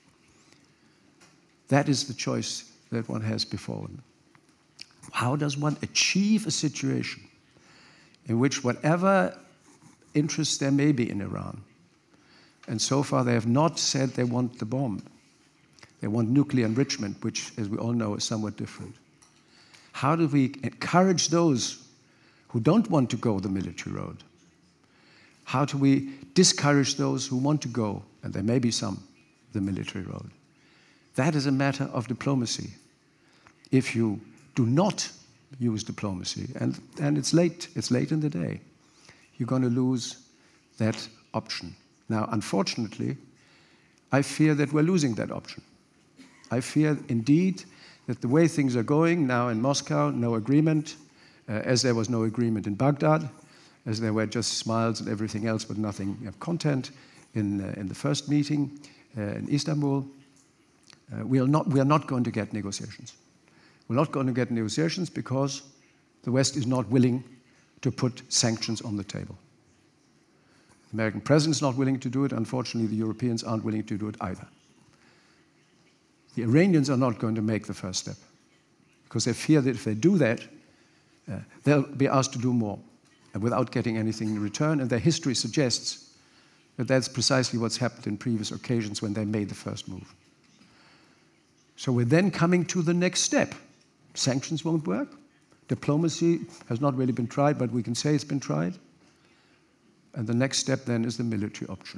That is the choice that one has before one. How does one achieve a situation in which whatever interests there may be in Iran, and so far they have not said they want the bomb, they want nuclear enrichment, which, as we all know, is somewhat different. How do we encourage those who don't want to go the military road? How do we discourage those who want to go, and there may be some, the military road? That is a matter of diplomacy. If you do not use diplomacy, and, and it's late, it's late in the day, you're going to lose that option. Now, unfortunately, I fear that we're losing that option. I fear, indeed, that the way things are going now in Moscow, no agreement, uh, as there was no agreement in Baghdad, as there were just smiles and everything else, but nothing of content in, uh, in the first meeting uh, in Istanbul. Uh, we, are not, we are not going to get negotiations. We're not going to get negotiations because the West is not willing to put sanctions on the table. The American president is not willing to do it. Unfortunately, the Europeans aren't willing to do it either. The Iranians are not going to make the first step because they fear that if they do that, uh, they'll be asked to do more and without getting anything in return. And their history suggests that that's precisely what's happened in previous occasions when they made the first move. So we're then coming to the next step. Sanctions won't work. Diplomacy has not really been tried, but we can say it's been tried. And the next step then is the military option.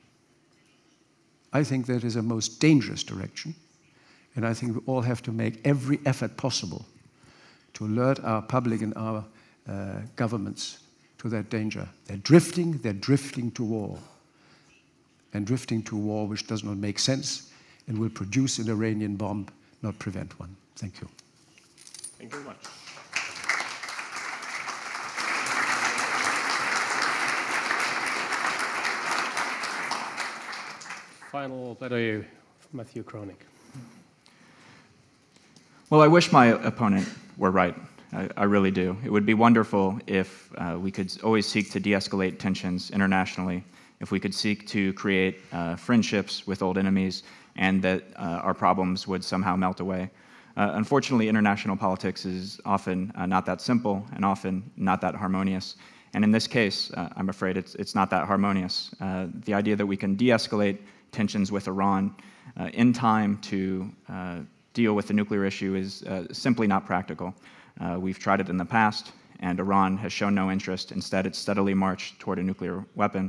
I think that is a most dangerous direction. And I think we all have to make every effort possible to alert our public and our uh, governments to that danger. They're drifting, they're drifting to war. And drifting to war which does not make sense and will produce an Iranian bomb, not prevent one. Thank you. Thank you very much. Final plädoyer, Matthew Kronig. Well, I wish my opponent were right. I, I really do. It would be wonderful if uh, we could always seek to de-escalate tensions internationally, if we could seek to create uh, friendships with old enemies, and that uh, our problems would somehow melt away. Uh, unfortunately, international politics is often uh, not that simple and often not that harmonious. And in this case, uh, I'm afraid it's, it's not that harmonious. Uh, the idea that we can de-escalate tensions with Iran uh, in time to uh, deal with the nuclear issue is uh, simply not practical. Uh, we've tried it in the past, and Iran has shown no interest. Instead, it's steadily marched toward a nuclear weapon.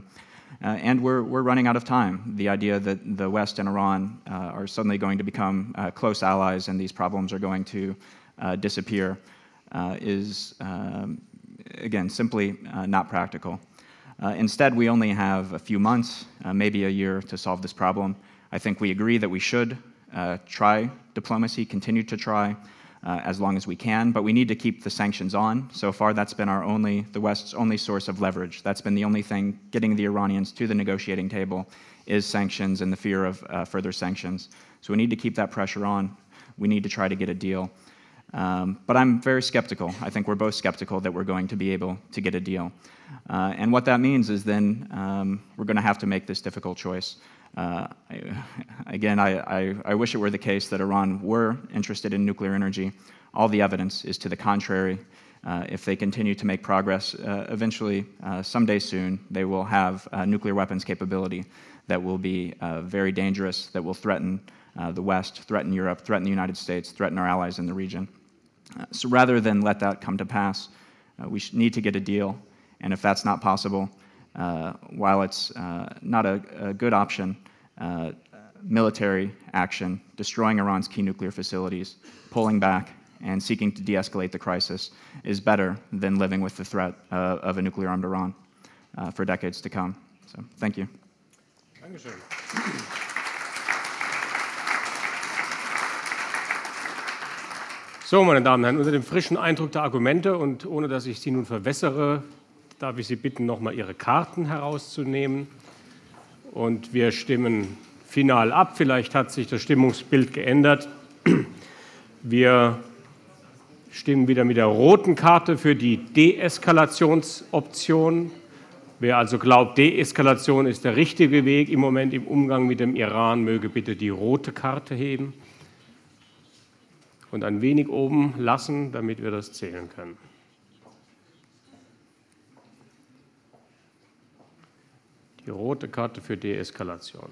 Uh, and we're, we're running out of time. The idea that the West and Iran uh, are suddenly going to become uh, close allies and these problems are going to uh, disappear uh, is, um, again, simply uh, not practical. Uh, instead, we only have a few months, uh, maybe a year, to solve this problem. I think we agree that we should uh, try diplomacy, continue to try, Uh, as long as we can, but we need to keep the sanctions on. So far, that's been our only, the West's only source of leverage. That's been the only thing getting the Iranians to the negotiating table is sanctions and the fear of uh, further sanctions. So we need to keep that pressure on. We need to try to get a deal. Um, but I'm very skeptical. I think we're both skeptical that we're going to be able to get a deal. Uh, and what that means is then um, we're going to have to make this difficult choice. Uh, I, again, I, I, I wish it were the case that Iran were interested in nuclear energy. All the evidence is to the contrary. Uh, if they continue to make progress, uh, eventually, uh, someday soon, they will have uh, nuclear weapons capability that will be uh, very dangerous, that will threaten uh, the West, threaten Europe, threaten the United States, threaten our allies in the region. Uh, so rather than let that come to pass, uh, we need to get a deal. And if that's not possible, Uh, while it's uh, not a, a good option, uh, military action, destroying Iran's key nuclear facilities, pulling back, and seeking to de-escalate the crisis is better than living with the threat uh, of a nuclear-armed Iran uh, for decades to come. So, thank you. Dankeschön. So, meine Damen und Herren, unter dem frischen Eindruck der Argumente und ohne dass ich Sie nun verwässere, darf ich Sie bitten, noch mal Ihre Karten herauszunehmen. Und wir stimmen final ab. Vielleicht hat sich das Stimmungsbild geändert. Wir stimmen wieder mit der roten Karte für die Deeskalationsoption. Wer also glaubt, Deeskalation ist der richtige Weg im Moment im Umgang mit dem Iran, möge bitte die rote Karte heben und ein wenig oben lassen, damit wir das zählen können. Die rote Karte für Deeskalation.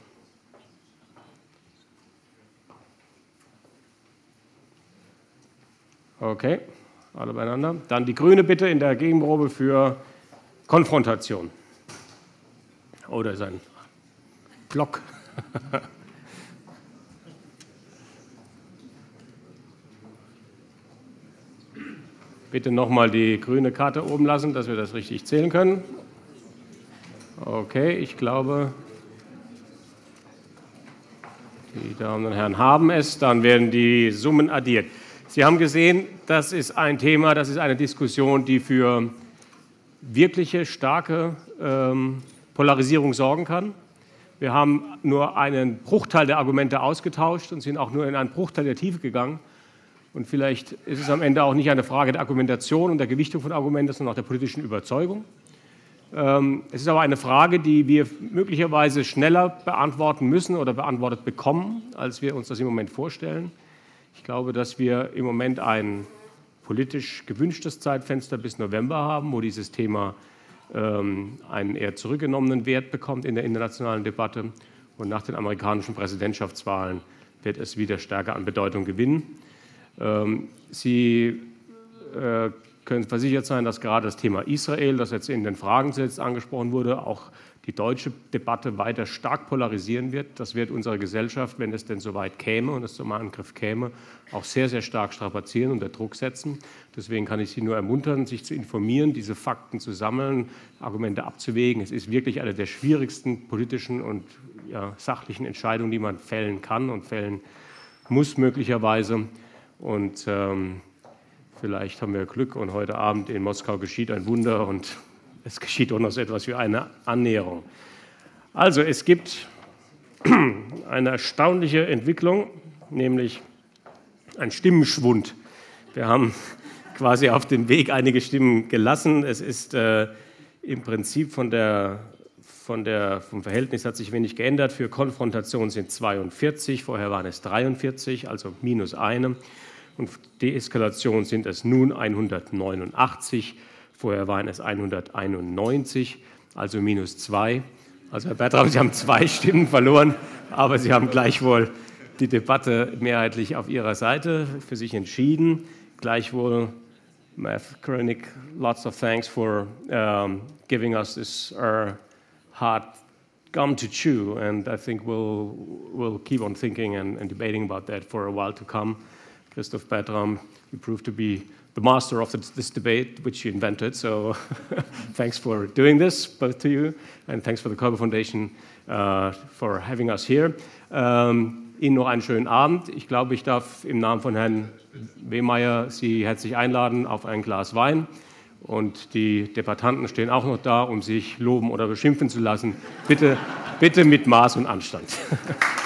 Okay, alle beieinander. Dann die grüne bitte in der Gegenprobe für Konfrontation. Oh, da ist ein Block. Bitte nochmal die grüne Karte oben lassen, dass wir das richtig zählen können. Okay, ich glaube, die Damen und Herren haben es. Dann werden die Summen addiert. Sie haben gesehen, das ist ein Thema, das ist eine Diskussion, die für wirkliche starke ähm, Polarisierung sorgen kann. Wir haben nur einen Bruchteil der Argumente ausgetauscht und sind auch nur in einen Bruchteil der Tiefe gegangen. Und vielleicht ist es am Ende auch nicht eine Frage der Argumentation und der Gewichtung von Argumenten, sondern auch der politischen Überzeugung. Es ist aber eine Frage, die wir möglicherweise schneller beantworten müssen oder beantwortet bekommen, als wir uns das im Moment vorstellen. Ich glaube, dass wir im Moment ein politisch gewünschtes Zeitfenster bis November haben, wo dieses Thema ähm, einen eher zurückgenommenen Wert bekommt in der internationalen Debatte. Und nach den amerikanischen Präsidentschaftswahlen wird es wieder stärker an Bedeutung gewinnen. Ähm, Sie äh, können versichert sein, dass gerade das Thema Israel, das jetzt in den Fragen zuletzt angesprochen wurde, auch die deutsche Debatte weiter stark polarisieren wird. Das wird unsere Gesellschaft, wenn es denn so weit käme und es zum Angriff käme, auch sehr, sehr stark strapazieren und unter Druck setzen. Deswegen kann ich Sie nur ermuntern, sich zu informieren, diese Fakten zu sammeln, Argumente abzuwägen. Es ist wirklich eine der schwierigsten politischen und ja, sachlichen Entscheidungen, die man fällen kann und fällen muss möglicherweise. Und ähm, vielleicht haben wir Glück und heute Abend in Moskau geschieht ein Wunder und es geschieht auch noch so etwas wie eine Annäherung. Also es gibt eine erstaunliche Entwicklung, nämlich ein Stimmenschwund. Wir haben quasi auf dem Weg einige Stimmen gelassen. Es ist äh, im Prinzip von der, von der, vom Verhältnis hat sich wenig geändert. Für Konfrontation sind zweiundvierzig, vorher waren es dreiundvierzig, also minus eine. Und Deeskalation sind es nun hundertneunundachtzig. Vorher waren es hunderteinundneunzig, also minus zwei. Also Herr Bertram, Sie haben zwei Stimmen verloren, aber Sie haben gleichwohl die Debatte mehrheitlich auf Ihrer Seite für sich entschieden. Gleichwohl, Math Kroenig, lots of thanks for um, giving us this uh, hard gum to chew, and I think we'll, we'll keep on thinking and, and debating about that for a while to come. Christoph Bertram, you proved to be the master of this, this debate, which you invented, so thanks for doing this, both to you, and thanks for the Körber Foundation uh, for having us here. Um, Ihnen noch einen schönen Abend. Ich glaube, ich darf im Namen von Herrn Wehmeyer Sie herzlich einladen auf ein Glas Wein. Und die Debattanten stehen auch noch da, um sich loben oder beschimpfen zu lassen. Bitte, bitte mit Maß und Anstand.